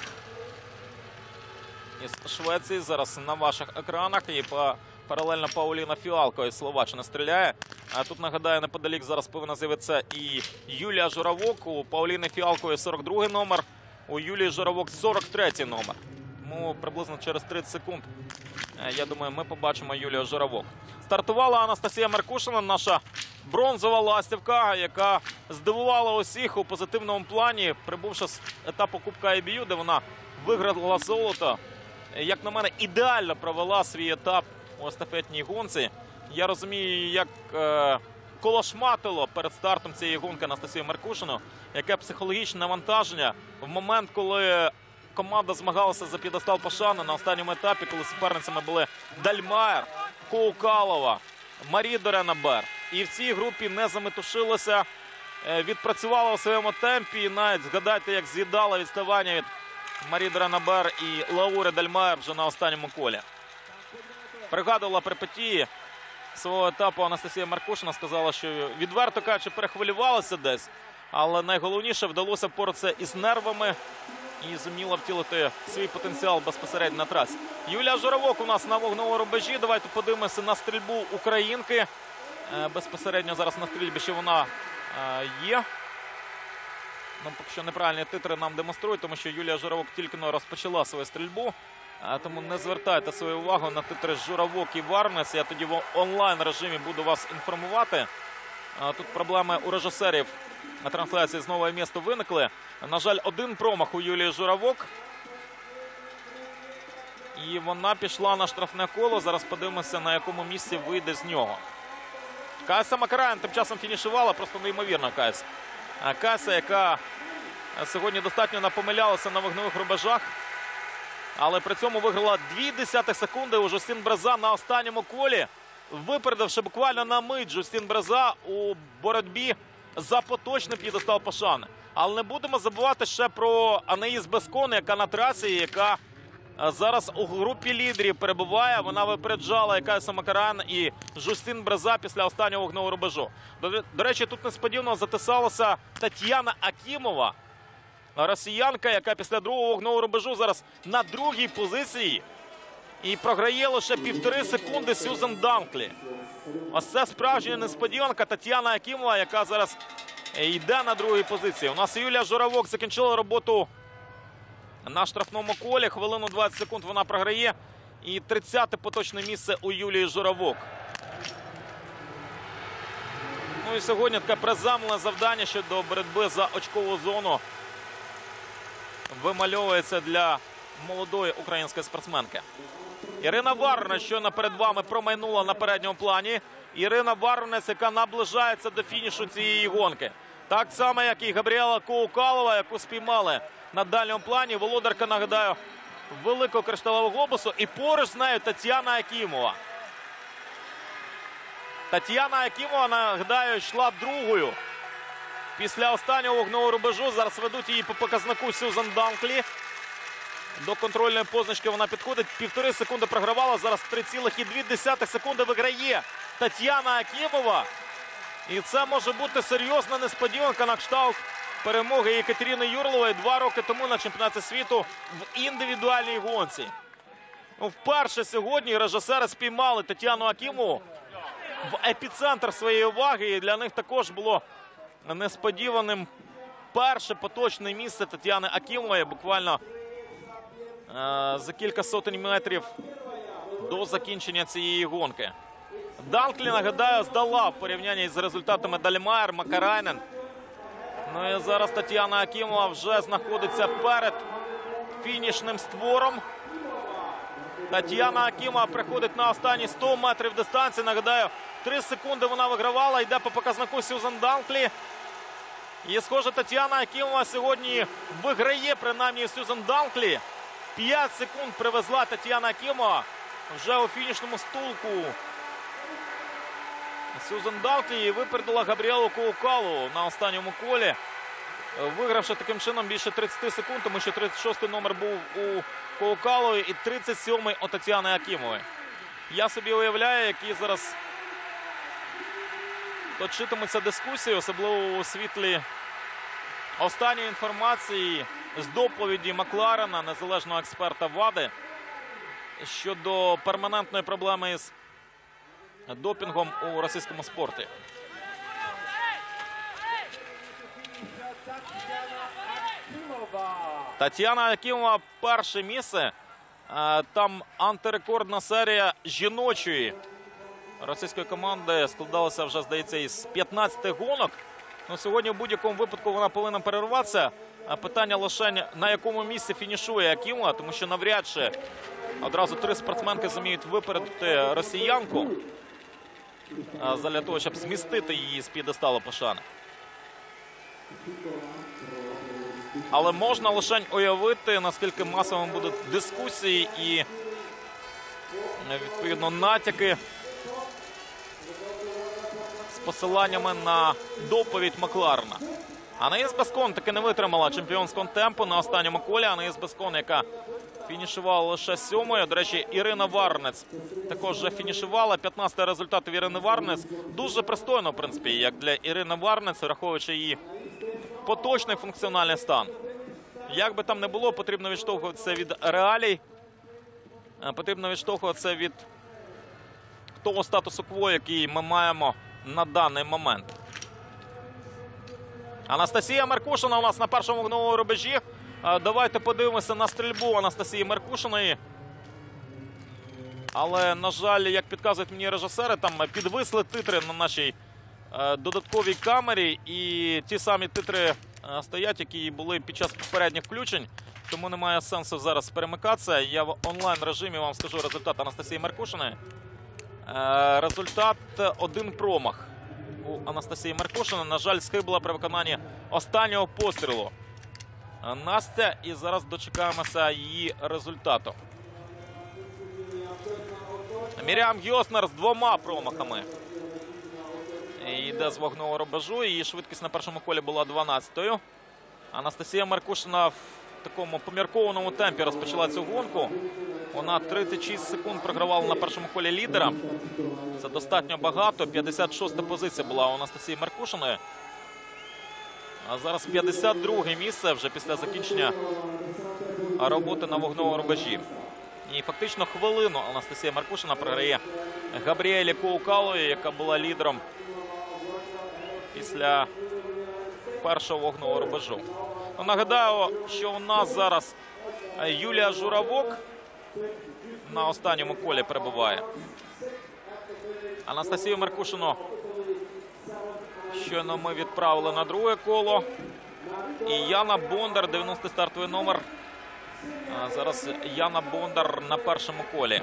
[SPEAKER 1] із Швеції зараз на ваших екранах. І паралельно Пауліна Фіалко із Словаччини стріляє. А тут, нагадаю, неподалік зараз повинна з'явитися і Юлія Журавок. У Пауліни Фіалкової 42-й номер, у Юлії Журавок 43-й номер. Ну, приблизно через 30 секунд, я думаю, ми побачимо Юлію Журавок. Стартувала Анастасія Меркушина, наша бронзова ластівка, яка здивувала усіх у позитивному плані, прибувши з етапу Кубка IBU, де вона виграла золото. Як на мене, ідеально провела свій етап у естафетній гонці. Я розумію, як колошматило перед стартом цієї гонки Анастасію Меркушину, яке психологічне навантаження в момент, коли команда змагалася за п'єдестал пошани на останньому етапі, коли суперницями були Дальмар, Коукалова, Марі Дорен-Абер. І в цій групі не заметушилася, відпрацювала у своєму темпі. І навіть згадайте, як з'їдала відставання від Марі Дорен-Абер і Лаури Дальмар вже на останньому колі. Пригадувала перипетії свого етапу Анастасія Меркушина, сказала, що, відверто кажучи, перехвилювалася десь, але найголовніше, вдалося впоратися із нервами і зуміла втілити свій потенціал безпосередньо на трасі. Юлія Журавок у нас на вогневому рубежі. Давайте подивимося на стрільбу українки. Безпосередньо зараз на стрільбі вона є. Ну, поки що неправильні титри нам демонструють, тому що Юлія Журавок тільки розпочала свою стрільбу. Тому не звертайте свою увагу на титри Журавок і Варнес. Я тоді в онлайн-режимі буду вас інформувати. Тут проблеми у режисерів на трансляції з нового міста виникли. На жаль, 1 промах у Юлії Журавок. І вона пішла на штрафне коло. Зараз подивимося, на якому місці вийде з нього. Кайса Макараян тим часом фінішувала. Просто неймовірна Кайса. Кайса, яка сьогодні достатньо напомилялася на вогневих рубежах. Але при цьому виграла 0,2 секунди у Жустін Бреза на останньому колі, випередивши буквально на мить Жустін Бреза у боротьбі за поточний п'єдестал пошани. Але не будемо забувати ще про Анаїс Бескон, яка на трасі, яка зараз у групі лідерів перебуває. Вона випереджала Кайса Макараян і Жустін Бреза після останнього вогневого рубежу. До речі, тут несподівано затисалася Тетяна Акімова, росіянка, яка після другого вогневого рубежу зараз на 2-й позиції і програє лише 1,5 секунди Сюзан Данклі. Ось це справжня несподіванка. Тетяна Акімова, яка зараз йде на 2-й позиції. У нас Юлія Журавок закінчила роботу на штрафному колі. Хвилину 20 секунд вона програє. І 30-те поточне місце у Юлії Журавок. Ну і сьогодні таке приземлене завдання щодо боротьби за очкову зону вимальовується для молодої української спортсменки. Ірина Варнес, щойно перед вами промайнула на передньому плані. Ірина Варнес, яка наближається до фінішу цієї гонки. Так само, як і Габріела Коукалова, яку спіймали на дальньому плані. Володарка, нагадаю, великого кришталевого глобусу. І поруч з нею Тетяна Акімова. Тетяна Акімова, нагадаю, йшла 2-ю. Після останнього вогневого рубежу зараз ведуть її по показнику Сюзан Данклі. До контрольної позначки вона підходить. 1,5 секунди програвала. Зараз 3,2 секунди виграє Тетяна Акімова. І це може бути серйозна несподіванка на кшталт перемоги Єкатерини Юрлової 2 роки тому на чемпіонаті світу в індивідуальній гонці. Ну, вперше сьогодні режисери спіймали Тетяну Акімову в епіцентр своєї уваги. І для них також було несподіваним перше поточне місце Тетяни Акімової буквально за кілька сотень метрів до закінчення цієї гонки. Данклі, нагадаю, здала в порівнянні з результатами Дальмар, Макарайнен. Ну і зараз Тетяна Акімова вже знаходиться перед фінішним створом. Тетяна Акімова приходить на останні 100 метрів дистанції. Нагадаю, 3 секунди вона вигравала. Йде по показнику Сюзан Данклі. І, схоже, Тетяна Акімова сьогодні виграє, принаймні, Сюзан Данклі. 5 секунд привезла Тетяна Акімова вже у фінішному стулку. Сюзан Данклі випередила Габріелу Коукалу на останньому колі, вигравши таким чином більше 30 секунд, тому що 36-й номер був у Коукалої і 37-й у Тетяни Акімової. Я собі уявляю, які зараз точитимуться дискусії, особливо у світлі останньої інформації з доповіді Макларена, незалежного експерта ВАДА, щодо перманентної проблеми із допінгом у російському спорті. Тетяна Акімова перше місце. Там антирекордна серія жіночої російської команди складалася вже, здається, із 15 гонок. Ну, сьогодні в будь-якому випадку вона повинна перерватися. Питання лише, на якому місці фінішує Акімова, тому що навряд чи одразу 3 спортсменки зуміють випередити росіянку для того, щоб змістити її з п'єдесталу пошани. Але можна лише уявити, наскільки масовими будуть дискусії і, відповідно, натяки з посиланнями на доповідь Макларена. Анаїс Бескон таки не витримала чемпіонського темпу на останньому колі. Анаїс Бескон, яка фінішувала лише 7-ю. До речі, Ірина Варнець також вже фінішувала. 15-й результат в Ірини Варнець. Дуже пристойно, в принципі, як для Ірини Варнець, враховуючи її поточний функціональний стан. Як би там не було, потрібно відштовхуватися від реалій. Потрібно відштовхуватися від того статусу кво, який ми маємо на даний момент. Анастасія Меркушина у нас на першому вогневому рубежі. Давайте подивимося на стрільбу Анастасії Меркушиної. Але, на жаль, як підказують мені режисери, там підвисли титри на нашій додатковій камері. І ті самі титри стоять, які були під час попередніх включень. Тому немає сенсу зараз перемикатися. Я в онлайн-режимі вам скажу результат Анастасії Меркушиної. Результат – 1 промах у Анастасії Меркушиної. На жаль, схибла при виконанні останнього пострілу Настя. І зараз дочекаємося її результату. Міріам Гьоснер з 2 промахами йде з вогневого рубежу. Її швидкість на першому колі була 12-ю. Анастасія Меркушина в такому поміркованому темпі розпочала цю гонку. Вона 36 секунд програвала на першому колі лідера. Це достатньо багато. 56-та позиція була у Анастасії Меркушиної. А зараз 52-е місце вже після закінчення роботи на вогневому рубежі. І фактично хвилину Анастасія Меркушина програє Габріелі Коукалої, яка була лідером після першого вогневого рубежу. Нагадаю, що у нас зараз Юлія Журавок на останньому колі перебуває. Анастасію Меркушину щойно ми відправили на друге коло. І Яна Бондар, 90-й стартовий номер. Зараз Яна Бондар на першому колі.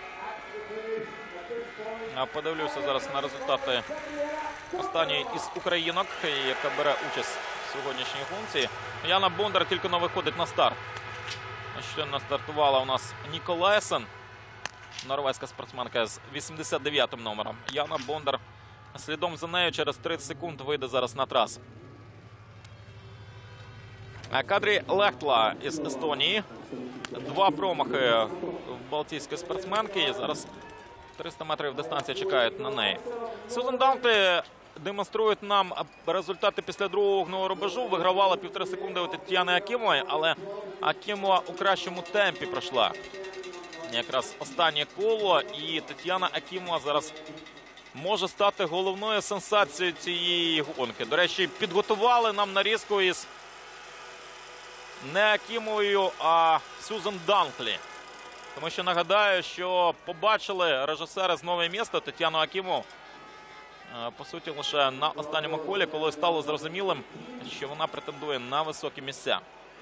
[SPEAKER 1] Подивлюся зараз на результати останньої із українок, яка бере участь в сьогоднішній гонці. Яна Бондар тільки но виходить на старт. Щойно стартувала у нас Ніколаєсен, норвезька спортсменка з 89-м номером. Яна Бондар слідом за нею через 30 секунд вийде зараз на трасу. Кадрі Лехтла із Естонії. 2 промахи в балтійської спортсменки. І зараз 300 метрів дистанції чекають на неї. Сюзан Данклі демонструє нам результати після другого вогневого рубежу. Вигравала 1,5 секунди у Тетяни Акімової, але Акімова у кращому темпі пройшла якраз останнє коло. І Тетяна Акімова зараз може стати головною сенсацією цієї гонки. До речі, підготували нам нарізку із не Акімовою, а Сюзан Данклі. Тому що нагадаю, що побачили режисери з «Нове місто» Тетяну Акімову, по суті, лише на останньому колі, коли стало зрозумілим, що вона претендує на високі місця.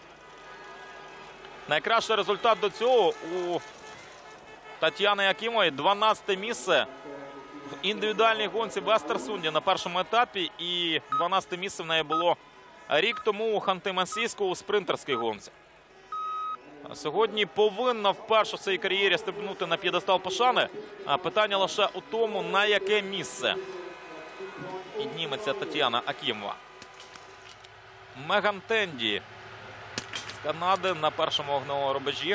[SPEAKER 1] Найкращий результат до цього у Тетяни Акімової – 12-те місце в індивідуальній гонці в Естерсунді на першому етапі. І 12-те місце в неї було рік тому у Ханти-Мансійську у спринтерській гонці. Сьогодні повинна вперше в своїй кар'єрі стрибнути на п'єдестал пошани. А питання лише у тому, на яке місце підніметься Тетяна Акімова. Меган Тенді з Канади на першому вогневому рубежі.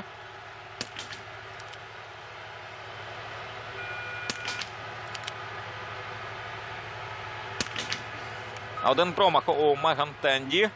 [SPEAKER 1] Один промах у Меган Тенді.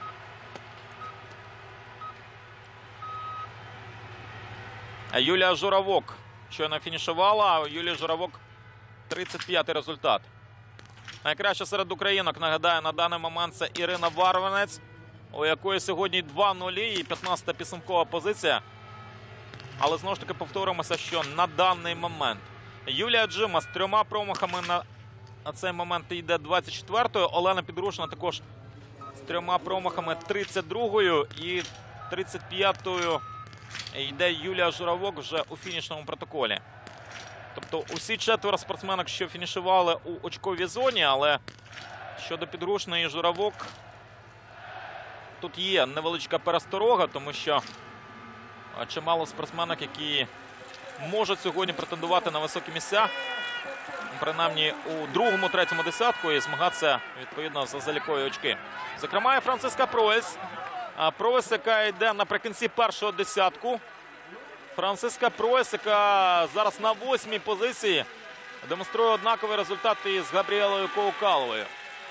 [SPEAKER 1] Юлія Журавок щойно фінішувала, а у Юлії Журавок 35-й результат. Найкраще серед українок, нагадаю, на даний момент це Ірина Варванець, у якої сьогодні 2-0 і 15-та підсумкова позиція. Але знову ж таки повторимося, що на даний момент Юлія Джима з 3 промахами на цей момент йде 24-ю. Олена Підрушна також з 3 промахами 32-ю і 35-ю йде Юлія Журавок вже у фінішному протоколі. Тобто усі 4 спортсменок, що фінішували у очковій зоні, але щодо Підрушної і Журавок тут є невеличка пересторога, тому що чимало спортсменок, які можуть сьогодні претендувати на високі місця, принаймні у другому, третьому десятку, і змагатися відповідно за залікові очки. Зокрема, і Франциска Пройс. Пройс, яка йде наприкінці першого десятку. Франциска Пройс, яка зараз на 8-й позиції, демонструє однакові результати із Габріелою Коукаловою.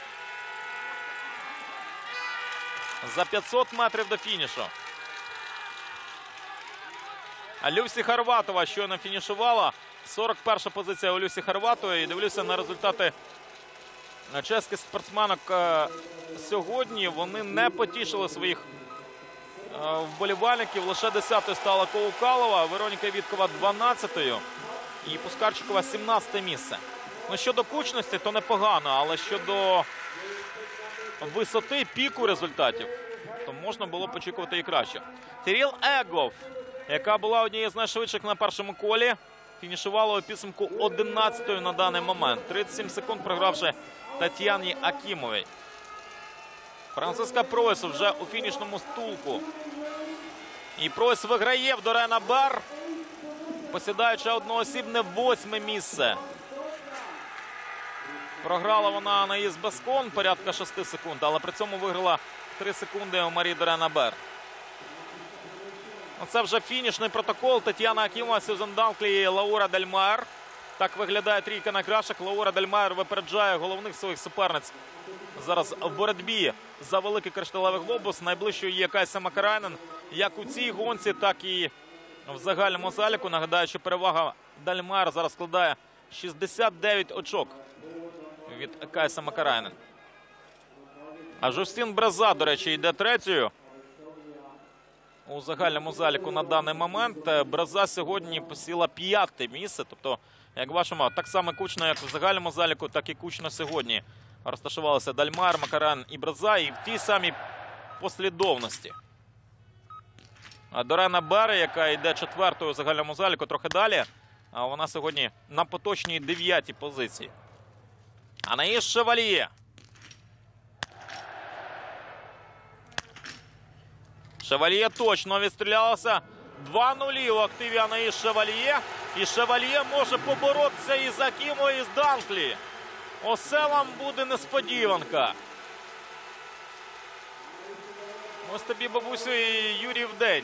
[SPEAKER 1] За 500 метрів до фінішу. Люсі Хорватова щойно фінішувала. 41-ша позиція у Люсі Хорватової. І дивлюся на результати чеських спортсменок сьогодні. Вони не потішили своїх вболівальників. Лише 10-ю стала Коукалова, Вероніка Віткова 12-ю і Пускарчикова 17-те місце. Ну, щодо кучності, то непогано, але щодо висоти, піку результатів, то можна було б очікувати і краще. Тіріл Егов, яка була однією з найшвидших на першому колі, фінішувала у підсумку 11-ю на даний момент. 37 секунд програвши Тетяні Акімовій. Франциска Пройс вже у фінішному стулку. І Пройс виграє в Дорена Бар, посідаючи одноосібне 8-ме місце. Програла вона Анаїс Баскон, порядка 6 секунд, але при цьому виграла 3 секунди у Марі Дорена Бар. Це вже фінішний протокол. Тетяна Акімова, Сюзан Данклі і Лаура Дельмайер. Так виглядає трійка найкращих. Лаура Дельмайер випереджає головних своїх суперниць зараз в боротьбі за великий кришталевий глобус. Найближчою є Кайса Макарайнен. Як у цій гонці, так і в загальному заліку. Нагадаю, що перевага Дельмайер зараз складає 69 очок від Кайса Макарайнен. А Жустін Бреза, до речі, йде 3-ю у загальному заліку на даний момент. Бреза сьогодні посіла 5-те місце. Тобто, як бачимо, так само кучно, як в загальному заліку, так і кучно сьогодні розташувалися Дельмайер, Макарайнен і Бреза. І в тій самій послідовності. Дорена Бар, яка йде 4-ю у загальному заліку, трохи далі. А вона сьогодні на поточній 9-й позиції. Анаїс Шевальє. Шевальє точно відстрілялася. 2-0 у активі Анаїс Шевальє. І Шевальє може поборотися із Акімовою, і з Данклі. Оце вам буде несподіванка. Ось тобі, бабусю, і Юрів день.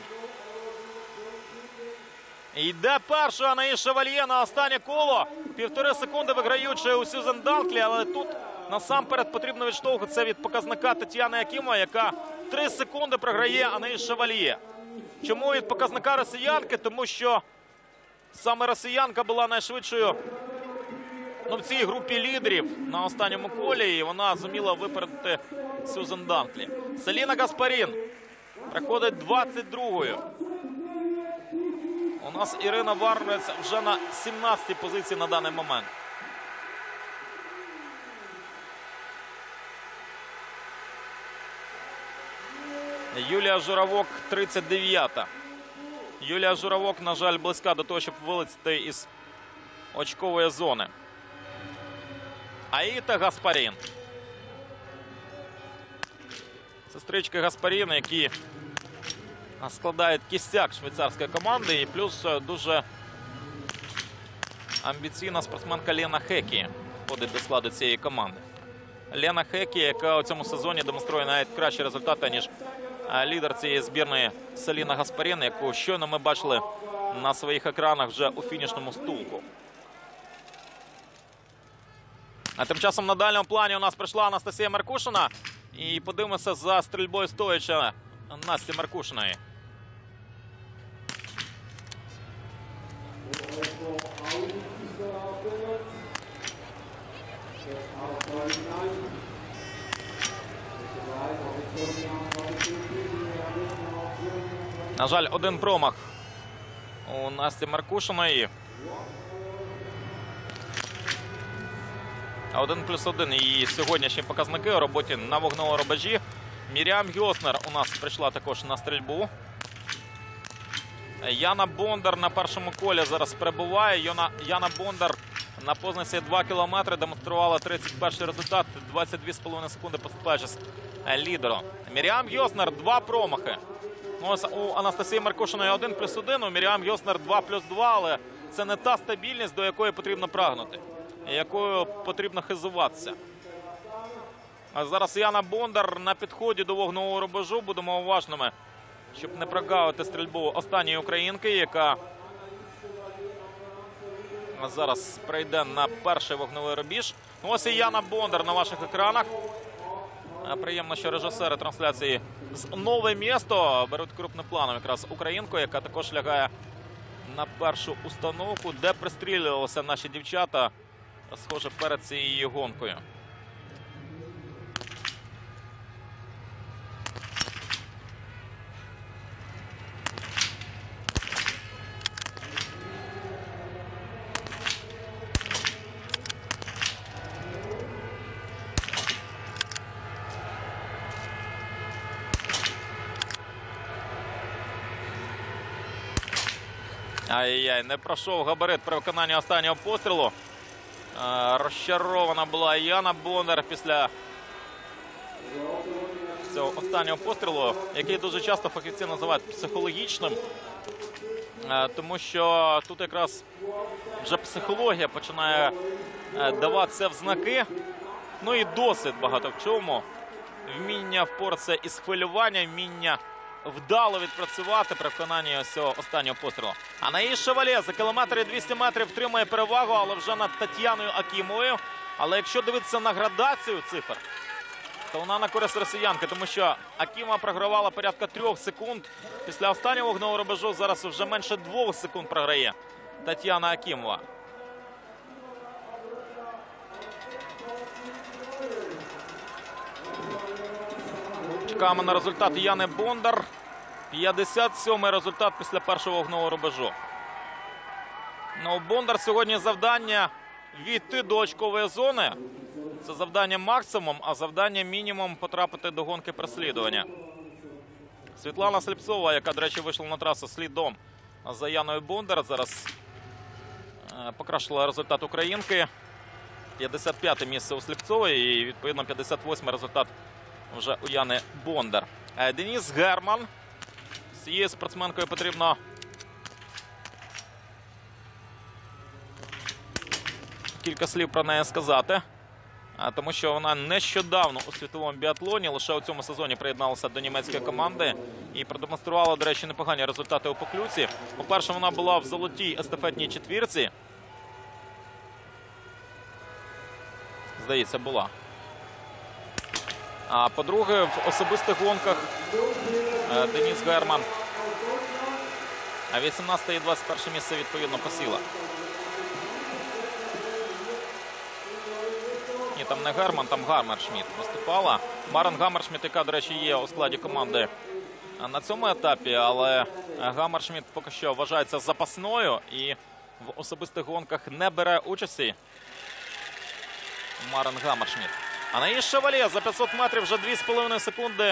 [SPEAKER 1] Йде перша Анаїс Шевальє на останнє коло. 1,5 секунди виграючи у Сюзан Данклі, але тут насамперед потрібно відштовхуватися від показника Тетяни Акімової, яка 3 секунди програє Анаїс Шевальє. Чому від показника росіянки? Тому що саме росіянка була найшвидшою в цій групі лідерів на останньому колі, і вона зуміла випередити Сюзан Данклі. Селіна Гаспарін приходить 22-ю. У нас Ірина Варванець вже на 17-й позиції на даний момент. Юлія Журавок 39-та. Юлія Журавок, на жаль, близька до того, щоб вилетіти із очкової зони. Аїта Гаспарін. Сестрички Гаспарін, які складають кістяк швейцарської команди. І плюс дуже амбіційна спортсменка Лена Хекі входить до складу цієї команди. Лена Хекі, яка у цьому сезоні демонструє навіть кращі результати, ніж лідер цієї збірної Селіна Гаспарін, яку щойно ми бачили на своїх екранах вже у фінішному стулку. А тим часом на дальньому плані у нас прийшла Анастасія Меркушина. І подивимося за стрільбою стояча Насті Меркушиної. На жаль, один промах у Насті Меркушиної. 1+1 її сьогоднішні показники у роботі на вогневому рубежі. Міріам Гьоснер у нас прийшла також на стрільбу. Яна Бондар на першому колі зараз перебуває. Яна Бондар на позначці 2 кілометри демонструвала 31-й результат. 22,5 секунди поступаючись лідеру. Міріам Гьоснер 2 промахи. Ось у Анастасії Меркушиної 1+1, у Міріам Гьоснер 2+2, але це не та стабільність, до якої потрібно прагнути, якою потрібно хизуватися. А зараз Яна Бондар на підході до вогневого рубежу. Будемо уважними, щоб не прогавити стрільбу останньої українки, яка зараз прийде на перший вогневий рубіж. Ось і Яна Бондар на ваших екранах. Приємно, що режисери трансляції з «Нове місто» беруть крупним планом якраз українку, яка також лягає на першу установку, де пристрілювалися наші дівчата, схоже, перед цією гонкою. Ай-яй, не пройшов габарит при виконанні останнього пострілу. Розчарована була Яна Бондар після цього останнього пострілу, який дуже часто фахівці називають психологічним. Тому що тут якраз вже психологія починає даватися в знаки. Ну і досвід багато в чому. Вміння впоратися із хвилюванням, вміння вдало відпрацювати при виконанні цього останнього пострілу. Анаїс Шевальє за кілометр і 200 метрів втримує перевагу, але вже над Тетяною Акімовою. Але якщо дивитися на градацію цифр, то вона на користь росіянки, тому що Акімова програвала порядка 3 секунд. Після останнього вогневого рубежу зараз вже менше 2 секунд програє Тетяна Акімова. Чекаємо на результат Яни Бондар. 57-й результат після першого вогневого рубежу. Ну, Бондар сьогодні завдання війти до очкової зони. Це завдання максимум, а завдання мінімум потрапити до гонки переслідування. Світлана Сліпцова, яка, до речі, вийшла на трасу слідом за Яною Бондар, зараз покращила результат українки. 55-те місце у Сліпцової і, відповідно, 58-й результат вже у Яни Бондар. Деніс Герман. З цією спортсменкою потрібно кілька слів про неї сказати. Тому що вона нещодавно у світовому біатлоні, лише у цьому сезоні приєдналася до німецької команди і продемонструвала, до речі, непогані результати у Поклюці. По-перше, вона була в золотій естафетній четвірці. Здається, була. А по-друге, в особистих гонках Деніс Герман 18 і 21 місце відповідно посіла. Ні, там не Герман, там Гаммершмідт виступала. Марен Гаммершмідт, яка, до речі, є у складі команди на цьому етапі, але Гаммершмідт поки що вважається запасною і в особистих гонках не бере участі Марен Гаммершмідт. Анаїс Шевальє за 500 метрів вже 2,5 секунди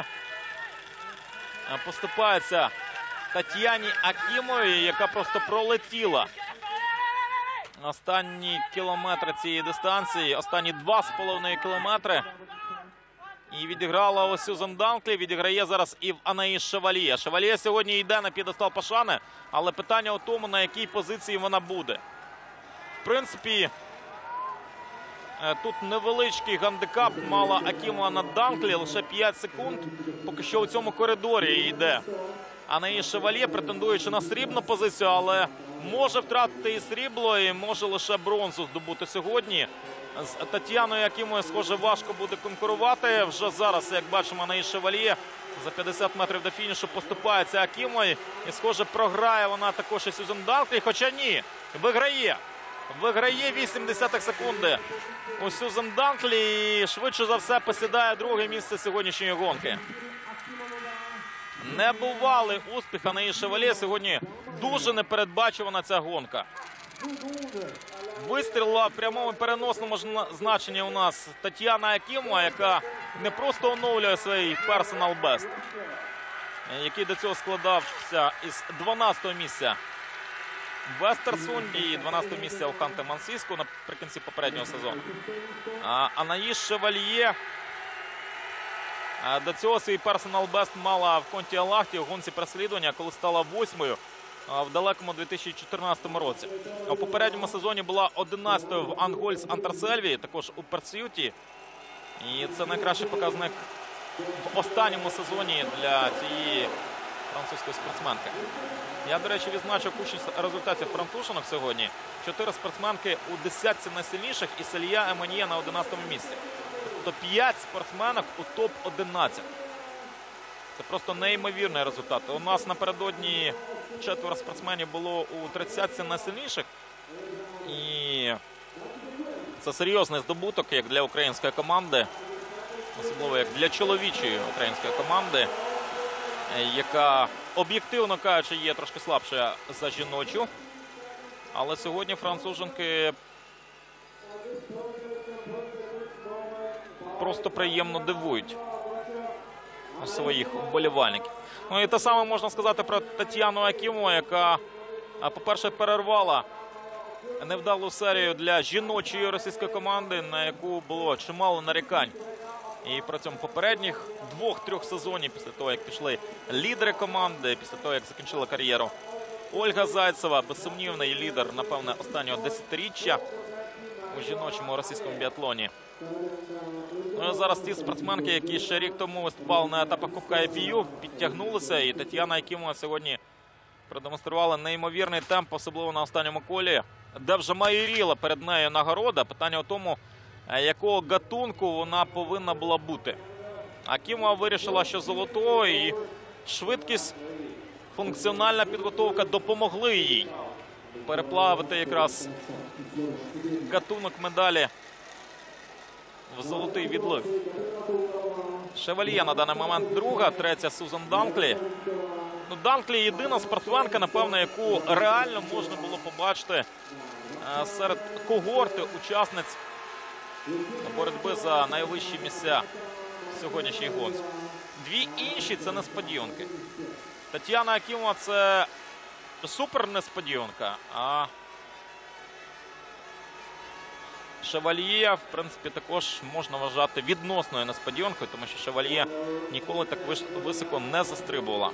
[SPEAKER 1] поступається Тетяні Акімовій, яка просто пролетіла останні кілометри цієї дистанції, останні 2,5 кілометри. І відіграла ось Сюзан Данклі, відіграє зараз і в Анаїс Шевальє. Шевальє сьогодні йде на п'єдестал пошани, але питання у тому, на якій позиції вона буде. В принципі, тут невеличкий гандикап мала Акімова над Данклі, лише 5 секунд. Поки що у цьому коридорі йде Анаїс Шевальє, претендуючи на срібну позицію, але може втратити і срібло, і може лише бронзу здобути сьогодні. З Тетяною Акімовою, схоже, важко буде конкурувати. Вже зараз, як бачимо, Анаїс Шевальє за 50 метрів до фінішу поступається Акімовою. І, схоже, програє вона також і Сюзан Данклі. Хоча ні, виграє. Виграє 0,8 секунди у Сюзан Данклі і швидше за все посідає друге місце сьогоднішньої гонки. Небувалий успіх Анаїс Шевальє. Сьогодні дуже непередбачувана ця гонка. Вистрілила в прямому переносному значенні у нас Тетяна Акімова, яка не просто оновлює свій персонал бест, який до цього складався із 12-го місця в Естерсунді і 12-го місця у Ханти-Мансійську наприкінці попереднього сезону. Анаїс Шевальє до цього свій персонал бест мала в Контіалахті у гонці переслідування, коли стала 8-ю в далекому 2014 році. У попередньому сезоні була 11-ю в Ангольц Антарсельві, також у Персюті. І це найкращий показник в останньому сезоні для цієї французької спортсменки. Я, до речі, відзначив кучу результатів француженок сьогодні. 4 спортсменки у десятці найсильніших і Селія Еманьє на 11-му місці. Тобто 5 спортсменок у топ-11. Це просто неймовірний результат. У нас напередодні 4 спортсменів було у 30-ці найсильніших. І це серйозний здобуток як для української команди. Особливо як для чоловічої української команди, яка, об'єктивно кажучи, є трошки слабша за жіночу. Але сьогодні француженки просто приємно дивують своїх вболівальників. Ну і те саме можна сказати про Тетяну Акімову, яка, по-перше, перервала невдалу серію для жіночої російської команди, на яку було чимало нарікань. І протягом попередніх 2-3 сезонів, після того, як пішли лідери команди, після того, як закінчила кар'єру Ольга Зайцева, безсумнівний лідер, напевне, останнього десятиріччя у жіночому російському біатлоні. Ну і зараз ті спортсменки, які ще рік тому виступали на етапах Кубка IPU, підтягнулися. І Тетяна Акімова сьогодні продемонструвала неймовірний темп, особливо на останньому колі, де вже майоріла перед нею нагорода. Питання у тому, якого гатунку вона повинна була бути. Акімова вирішила, що золото і швидкість, функціональна підготовка допомогли їй переплавити якраз гатунок медалі в золотий відлив. Шевальє на даний момент друга, третя Сюзан Данклі. Ну, Данклі єдина спортсменка, напевно, яку реально можна було побачити серед когорти учасниць боротьби за найвищі місця в сьогоднішній гонці. Дві інші – це несподіванки. Тетяна Акімова – це супер несподіванка, а Шевальє, в принципі, також можна вважати відносною несподіванкою, тому що Шевальє ніколи так високо не застрибувала.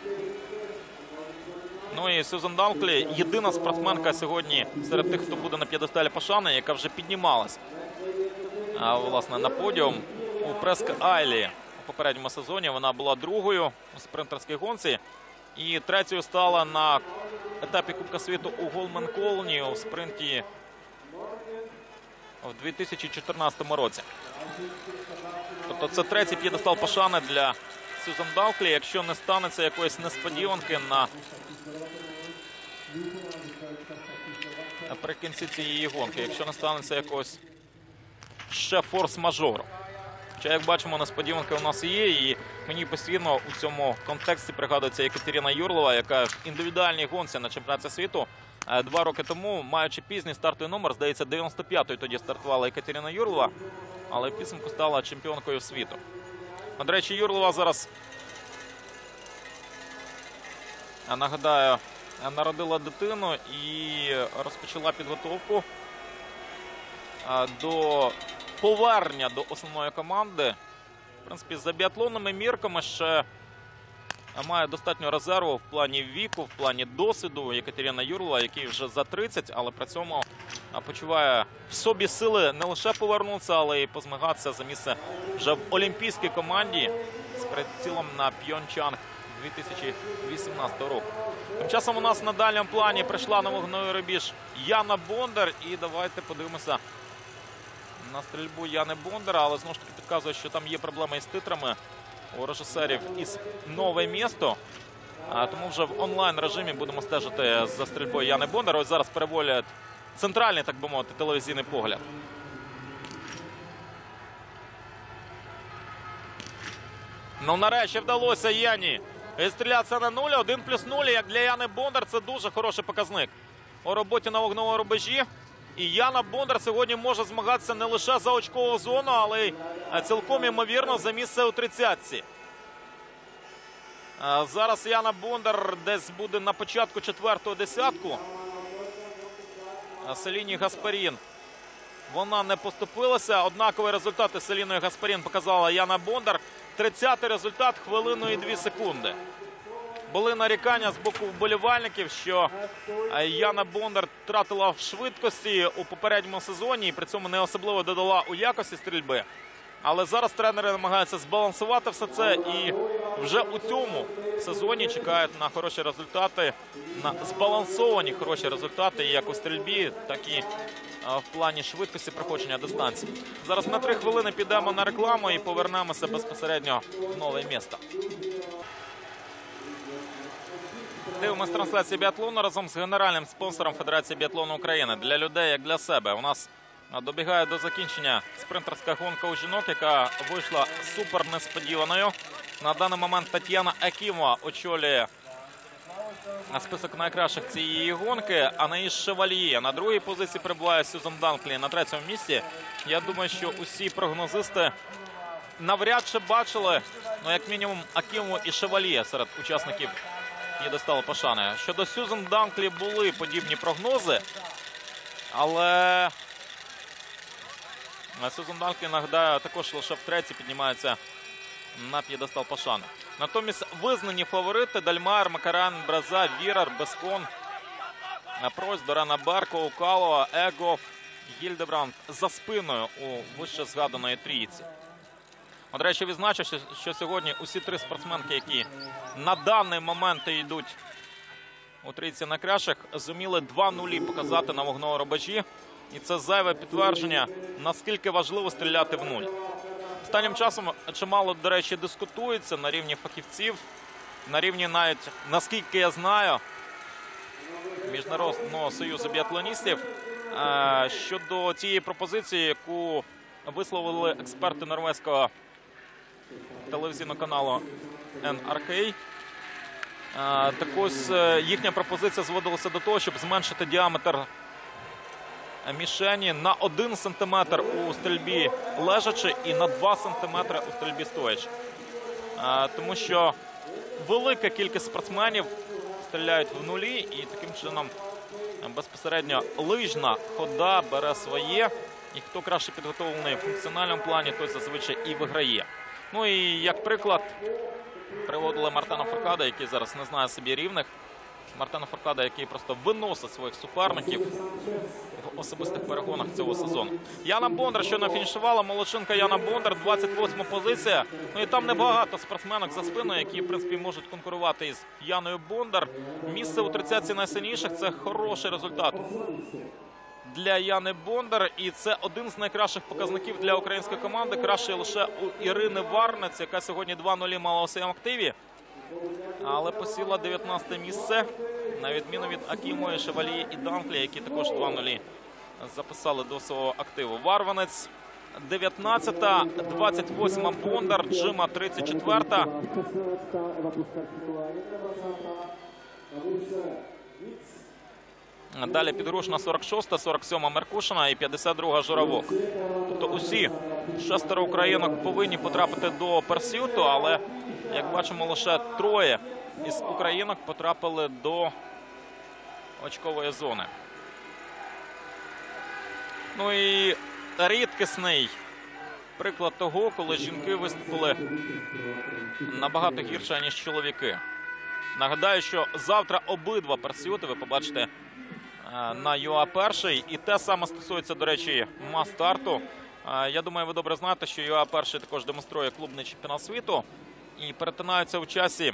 [SPEAKER 1] Ну і Сюзан Данклі – єдина спортсменка сьогодні серед тих, хто буде на п'єдесталі пошани, яка вже піднімалась, власне, на подіум у Преск-Айлі. У попередньому сезоні вона була другою у спринтерській гонці і третьою стала на етапі Кубка світу у Голмен-Колні у спринті в 2014 році. Тобто це третій п'єдестал пошани для Сюзан Данклі, якщо не станеться якоїсь несподіванки наприкінці цієї гонки, якщо не станеться якогось ще форс-мажору. Хоча, як бачимо, несподіванки у нас є, і мені постійно у цьому контексті пригадується Екатерина Юрлова, яка в індивідуальній гонці на чемпіонаті світу 2 роки тому, маючи пізній стартовий номер, здається, 95-ю тоді стартувала Екатерина Юрлова, але в підсумку стала чемпіонкою світу. До речі, Юрлова зараз, нагадаю, народила дитину і розпочала підготовку до повернення до основної команди. В принципі, за біатлонними мірками ще має достатньо резерву в плані віку, в плані досвіду Єкатерина Юрла, який вже за 30, але при цьому почуває в собі сили не лише повернутися, але й позмагатися за місце вже в олімпійській команді з прицілом на П'йончанг 2018 року. Тим часом у нас на дальньому плані прийшла на вогневий рубіж Яна Бондар. І давайте подивимося на стрільбу Яни Бондар. Але знову ж таки підказує, що там є проблеми із титрами у режисерів із «Нове місто». Тому вже в онлайн-режимі будемо стежити за стрільбою Яни Бондар. Ось зараз переводять центральний, так би мовити, телевізійний погляд. Ну, нарешті вдалося Яні стрілятися на нулі. 1+0, як для Яни Бондар, це дуже хороший показник у роботі на вогневому рубежі. І Яна Бондар сьогодні може змагатися не лише за очкову зону, але й цілком ймовірно за місце у тридцятці. Зараз Яна Бондар десь буде на початку четвертого десятку. Селіні Гаспарін. Вона не поступилася. Однакові результати Селіною Гаспарін показала Яна Бондар. 30-й результат – хвилину і 2 секунди. Були нарікання з боку вболівальників, що Яна Бондар втратила в швидкості у попередньому сезоні і при цьому не особливо додала у якості стрільби. Але зараз тренери намагаються збалансувати все це і вже у цьому сезоні чекають на хороші результати, на збалансовані хороші результати як у стрільбі, так і в плані швидкості проходження дистанції. Зараз на 3 хвилини підемо на рекламу і повернемося безпосередньо в нове місто. Дивимось трансляцію біатлону разом з генеральним спонсором Федерації біатлону України. Для людей, як для себе. У нас добігає до закінчення спринтерська гонка у жінок, яка вийшла супер несподіваною. На даний момент Тетяна Акімова очолює список найкращих цієї гонки. Анаїс Шевальє на другій позиції перебуває, Сюзан Данклі на третьому місці. Я думаю, що усі прогнозисти навряд чи бачили, ну, як мінімум, Акімову і Шевальє серед учасників п'єдесталу пошани. Щодо Сюзан Данклі були подібні прогнози, але Сюзан Данклі, нагадаю, також лише втретє піднімається на п'єдестал пошани. Натомість визнані фаворити Дальмайер, Макаран, Браза, Вірар, Бескон, Прось, Дорана Берко, Укалова, Егов, Гільдебранд за спиною у вище згаданої трійці. До речі, відзначу, що сьогодні усі 3 спортсменки, які на даний момент йдуть у трійці найкращих, зуміли 2 нулі показати на вогневому рубежі. І це зайве підтвердження, наскільки важливо стріляти в нуль. Останнім часом чимало, до речі, дискутується на рівні фахівців, на рівні навіть, наскільки я знаю, Міжнародного союзу біатлоністів, щодо тієї пропозиції, яку висловили експерти норвезького телевізійного каналу NRK. Так ось їхня пропозиція зводилася до того, щоб зменшити діаметр мішені на 1 сантиметр у стрільбі лежачи і на 2 сантиметри у стрільбі стоячи. Тому що велика кількість спортсменів стріляють в нулі і таким чином безпосередньо лижна хода бере своє. І хто краще підготовлений в функціональному плані, той зазвичай і виграє. Ну і як приклад приводили Мартена Фуркада, який зараз не знає собі рівних. Мартена Фуркада, який просто виносить своїх суперників в особистих перегонах цього сезону. Яна Бондар щойно фінішувала. Молодчинка Яна Бондар, 28-ма позиція. Ну і там небагато спортсменок за спиною, які, в принципі, можуть конкурувати із Яною Бондар. Місце у 30-ці найсильніших – це хороший результат для Яни Бондар. І це один з найкращих показників для української команди. Кращий лише у Ірини Варнець, яка сьогодні 2-0 мала у своєму активі. Але посіла 19-те місце, на відміну від Акімової, Шевальє і Данклі, які також 2-0 записали до свого активу. Варванець 19-та, 28-ма Бондар, Джима 34-та. Далі Підгрушна 46-та, 47-ма Меркушина і 52-га Журавок. Тобто усі 6 українок повинні потрапити до персюту, але, як бачимо, лише 3 із українок потрапили до очкової зони. Ну і рідкісний приклад того, коли жінки виступили набагато гірше, ніж чоловіки. Нагадаю, що завтра обидва парсіоти ви побачите на ЮА-1. І те саме стосується, до речі, мас-старту. Я думаю, ви добре знаєте, що ЮА-1 також демонструє клубний чемпіонат світу. І перетинаються у часі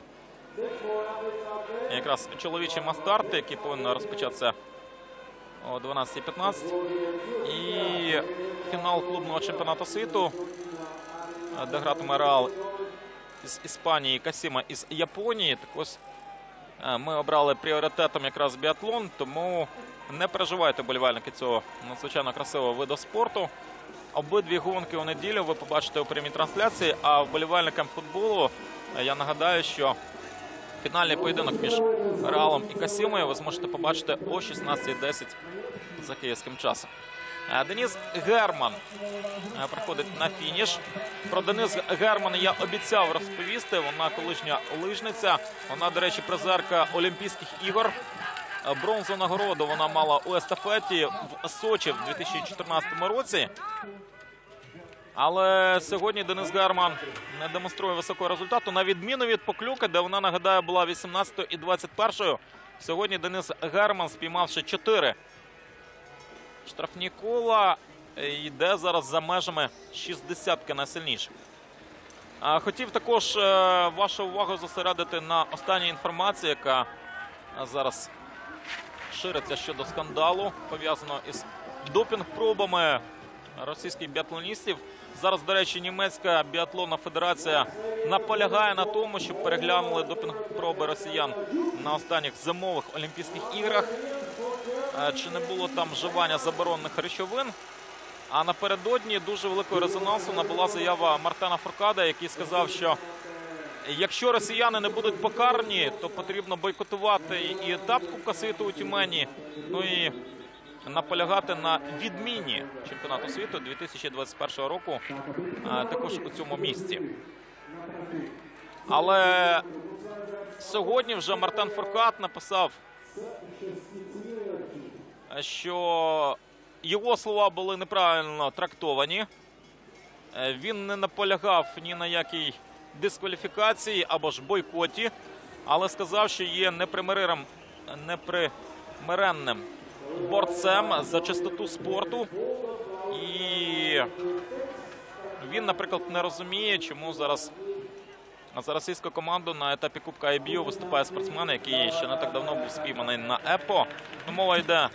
[SPEAKER 1] якраз чоловічі мас-старт, які повинні розпочатися о 12:15. І фінал клубного чемпіонату світу, де гратиме Реал із Іспанії, Касіма із Японії. Так ось ми обрали пріоритетом якраз біатлон, тому не переживайте, болівальники цього надзвичайно красивого виду спорту. Обидві гонки у неділю ви побачите у прямій трансляції, а вболівальникам футболу я нагадаю, що фінальний поєдинок між Реалом і Касімою ви зможете побачити о 16:10 за київським часом. Деніс Герман приходить на фініш. Про Денис Герман я обіцяв розповісти. Вона колишня лижниця. Вона, до речі, призерка Олімпійських ігор. Бронзову нагороду вона мала у естафеті в Сочі в 2014 році. Але сьогодні Денис Герман не демонструє високого результату. На відміну від Поклюка, де вона, нагадаю, була 18-ю і 21-ю. Сьогодні Денис Герман, спіймавши 4 штрафні кола, йде зараз за межами 60-ки найсильніших. Хотів також вашу увагу зосередити на останній інформації, яка зараз шириться щодо скандалу, пов'язаного із допінг-пробами російських біатлоністів. Зараз, до речі, німецька біатлонна федерація наполягає на тому, щоб переглянули допінг-проби росіян на останніх зимових Олімпійських іграх. Чи не було там вживання заборонених речовин. А напередодні дуже великого резонансу набула заява Мартена Фуркада, який сказав, що якщо росіяни не будуть покарані, то потрібно бойкотувати і етап Кубка світу у Тюмені, ну і наполягати на відміні чемпіонату світу 2021 року також у цьому місці. Але сьогодні вже Мартен Фуркад написав, що його слова були неправильно трактовані. Він не наполягав ні на якій дискваліфікації або ж бойкоті, але сказав, що є непримиренним борцем за чистоту спорту. І він, наприклад, не розуміє, чому зараз за російську команду на етапі Кубка IBU виступає спортсмен, який ще не так давно був спійманий на ЕПО. Мова йде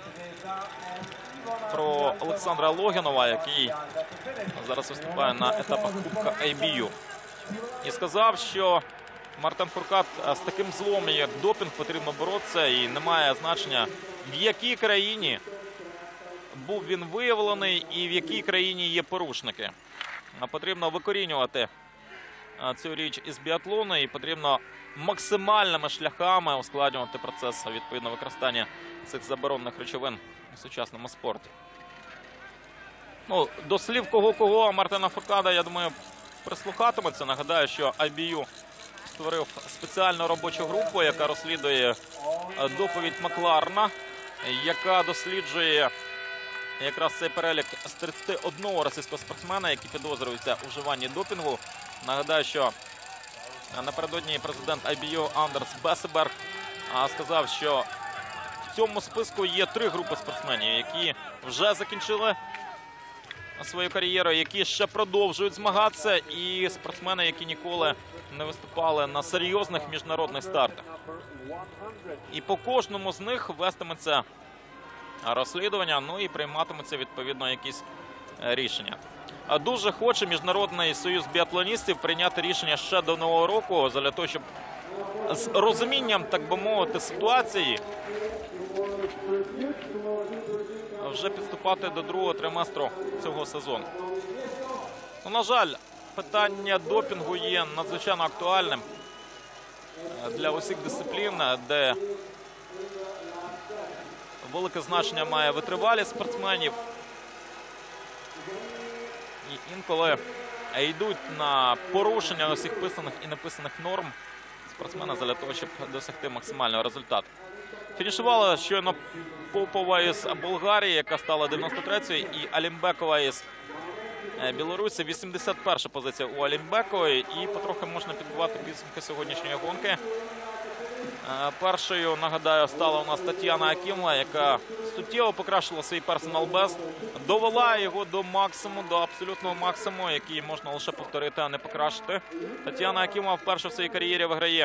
[SPEAKER 1] про Олександра Логінова, який зараз виступає на етапах Кубка IBU. І сказав, що Мартен Фуркад з таким злом, як допінг, потрібно боротися, і немає значення, в якій країні був він виявлений і в якій країні є порушники. Потрібно викорінювати цю річ із біатлону, і потрібно максимальними шляхами ускладнювати процес відповідно використання цих заборонених речовин у сучасному спорті. Ну, до слів кого-кого Мартена Фуркада, я думаю, прислухатиметься. Нагадаю, що IBU створив спеціальну робочу групу, яка розслідує доповідь Макларена, яка досліджує якраз цей перелік з 31 російського спортсмена, які підозрюються у вживанні допінгу. Нагадаю, що напередодні президент IBU Андерс Бесеберг сказав, що в цьому списку є 3 групи спортсменів, які вже закінчили свою кар'єру, які ще продовжують змагатися, і спортсмени, які ніколи не виступали на серйозних міжнародних стартах. І по кожному з них вестиметься розслідування, ну і прийматимуться відповідно якісь рішення. Дуже хоче Міжнародний союз біатлоністів прийняти рішення ще до Нового року, для того, щоб з розумінням, так би мовити, ситуації вже підступати до другого триместру цього сезону. Ну, на жаль, питання допінгу є надзвичайно актуальним для усіх дисциплін, де велике значення має витривалість спортсменів. І інколи йдуть на порушення усіх писаних і неписаних норм спортсмена для того, щоб досягти максимального результату. Фінішувала щойно Попова із Болгарії, яка стала 93-ю, і Алімбекова із Білорусі. 81-ша позиція у Алімбекової. І потрохи можна підбивати підсумки сьогоднішньої гонки. Першою, нагадаю, стала у нас Тетяна Акімова, яка суттєво покращила свій персонал-бест. Довела його до максимуму, до абсолютного максимуму, який можна лише повторити, а не покращити. Тетяна Акімова вперше в своїй кар'єрі виграє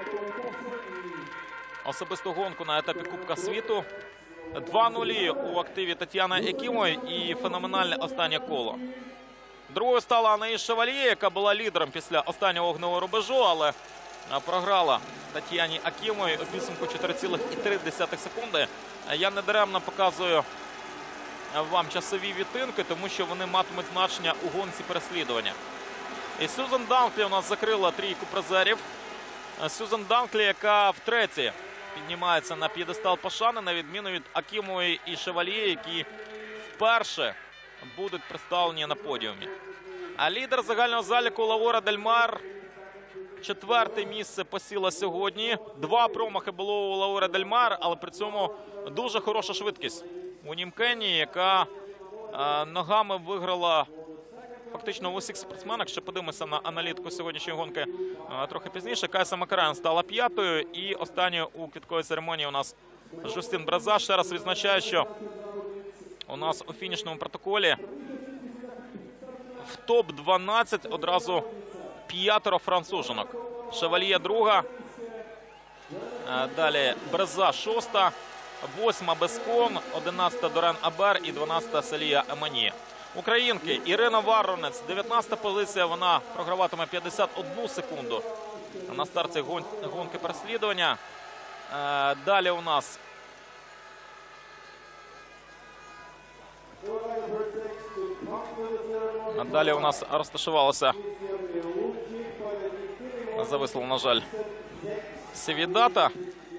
[SPEAKER 1] особисту гонку на етапі Кубка світу. 2-0 у активі Тетяни Акімової і феноменальне останнє коло. Другою стала Анаїс Шевальє, яка була лідером після останнього вогневого рубежу, але програла Тетяні Акімовій у підсумку 4,3 секунди. Я недаремно показую вам часові відтинки, тому що вони матимуть значення у гонці переслідування. І Сюзан Данклі у нас закрила трійку призерів. Сюзан Данклі, яка втретє піднімається на п'єдестал пошани, на відміну від Акімової і Шевальє, які вперше будуть представлені на подіумі. А лідер загального заліку Лаура Дель Мар 4-те місце посіла сьогодні. 2 промахи було у Лаури Дель Мар, але при цьому дуже хороша швидкість у Німкені, яка ногами виграла фактично в усіх спортсменах. Ще подивимося на аналітику сьогоднішньої гонки трохи пізніше. Кайса Макарян стала 5-ю. І останньою у квітковій церемонії у нас Жустін Браза. Ще раз відзначаю, що у нас у фінішному протоколі в топ-12 одразу 5 француженок. Шевальє 2, далі Бреза 6, 8 Бескон, 11 Дорен Абер і 12 Селія Еманія. Українки Ірина Варронець, 19-та позиція, вона програватиме 51 секунду на старті гонки переслідування. Далі у нас розташувалося, зависло, на жаль, Севідата.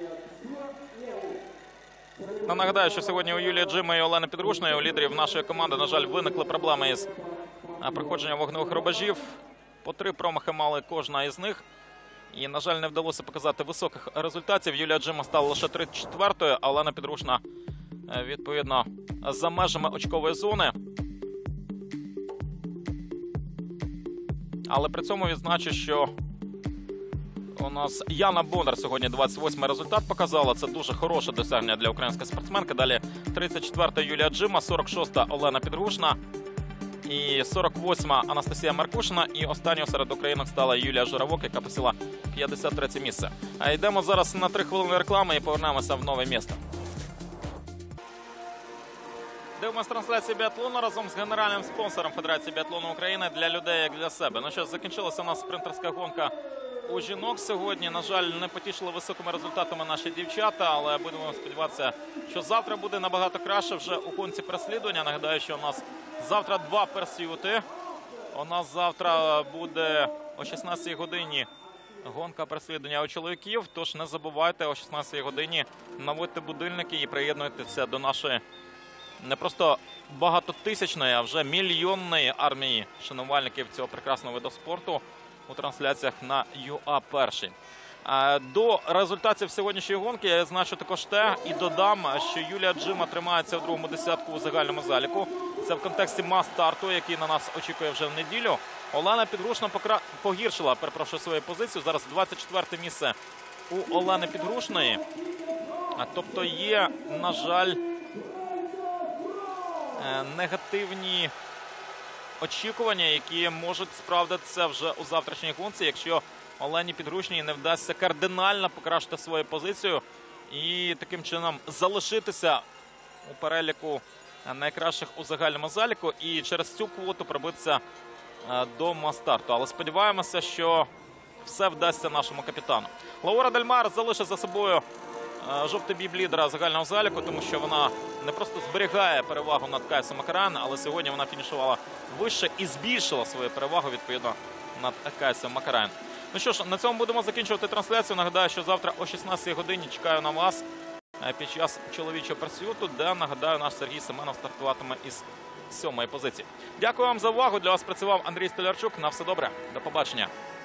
[SPEAKER 1] Нагадаю, що сьогодні у Юлії Джима і Олени Підрушної, у лідерів нашої команди, на жаль, виникли проблеми із проходженням вогневих рубежів. По 3 промахи мали кожна із них. І, на жаль, не вдалося показати високих результатів. Юлія Джима стала лише 34-ю, а Олена Підрушна, відповідно, за межами очкової зони. Але при цьому відзначу, що у нас Яна Бондар сьогодні 28-й результат показала. Це дуже хороше досягнення для української спортсменки. Далі 34-та Юлія Джима, 46-та Олена Підрушна і 48-та Анастасія Маркушина. І останньою серед українок стала Юлія Журавок, яка посіла 53-це місце. А йдемо зараз на 3 хвилини реклами і повернемося в нове місто. Дивимось трансляцію біатлону разом з генеральним спонсором Федерації біатлону України для людей, як для себе. Ну що, закінчилася у нас спринтерська гонка у жінок сьогодні. На жаль, не потішили високими результатами наші дівчата, але будемо сподіватися, що завтра буде набагато краще вже у гонці переслідування. Нагадаю, що у нас завтра 2 персюти. У нас завтра буде о 16-й годині гонка переслідування у чоловіків. Тож не забувайте о 16-й годині наводьте будильники і приєднуйтеся до нашої не просто багатотисячної, а вже мільйонної армії шанувальників цього прекрасного виду спорту у трансляціях на ЮА-1. До результатів сьогоднішньої гонки я значу також те і додам, що Юлія Джима тримається в другому десятку у загальному заліку. Це в контексті мас-старту, який на нас очікує вже в неділю. Олена Підрушна погіршила, свою позицію. Зараз 24-те місце у Олени Підрушної. Тобто є, на жаль, негативні очікування, які можуть справдитися вже у завтрашній гонці, якщо Олені Підрушній не вдасться кардинально покращити свою позицію і таким чином залишитися у переліку найкращих у загальному заліку і через цю квоту пробитися до мас-старту. Але сподіваємося, що все вдасться нашому капітану. Лаура Дель Мар залишить за собою жовтий біб лідера загального заліку, тому що вона не просто зберігає перевагу над Кайсом Макарян, але сьогодні вона фінішувала вище і збільшила свою перевагу відповідно над Кайсом Макарян. Ну що ж, на цьому будемо закінчувати трансляцію. Нагадаю, що завтра о 16-й годині чекаю на вас під час чоловічого персюту, де, нагадаю, наш Сергій Семенов стартуватиме із 7-ї позиції. Дякую вам за увагу. Для вас працював Андрій Столярчук. На все добре. До побачення.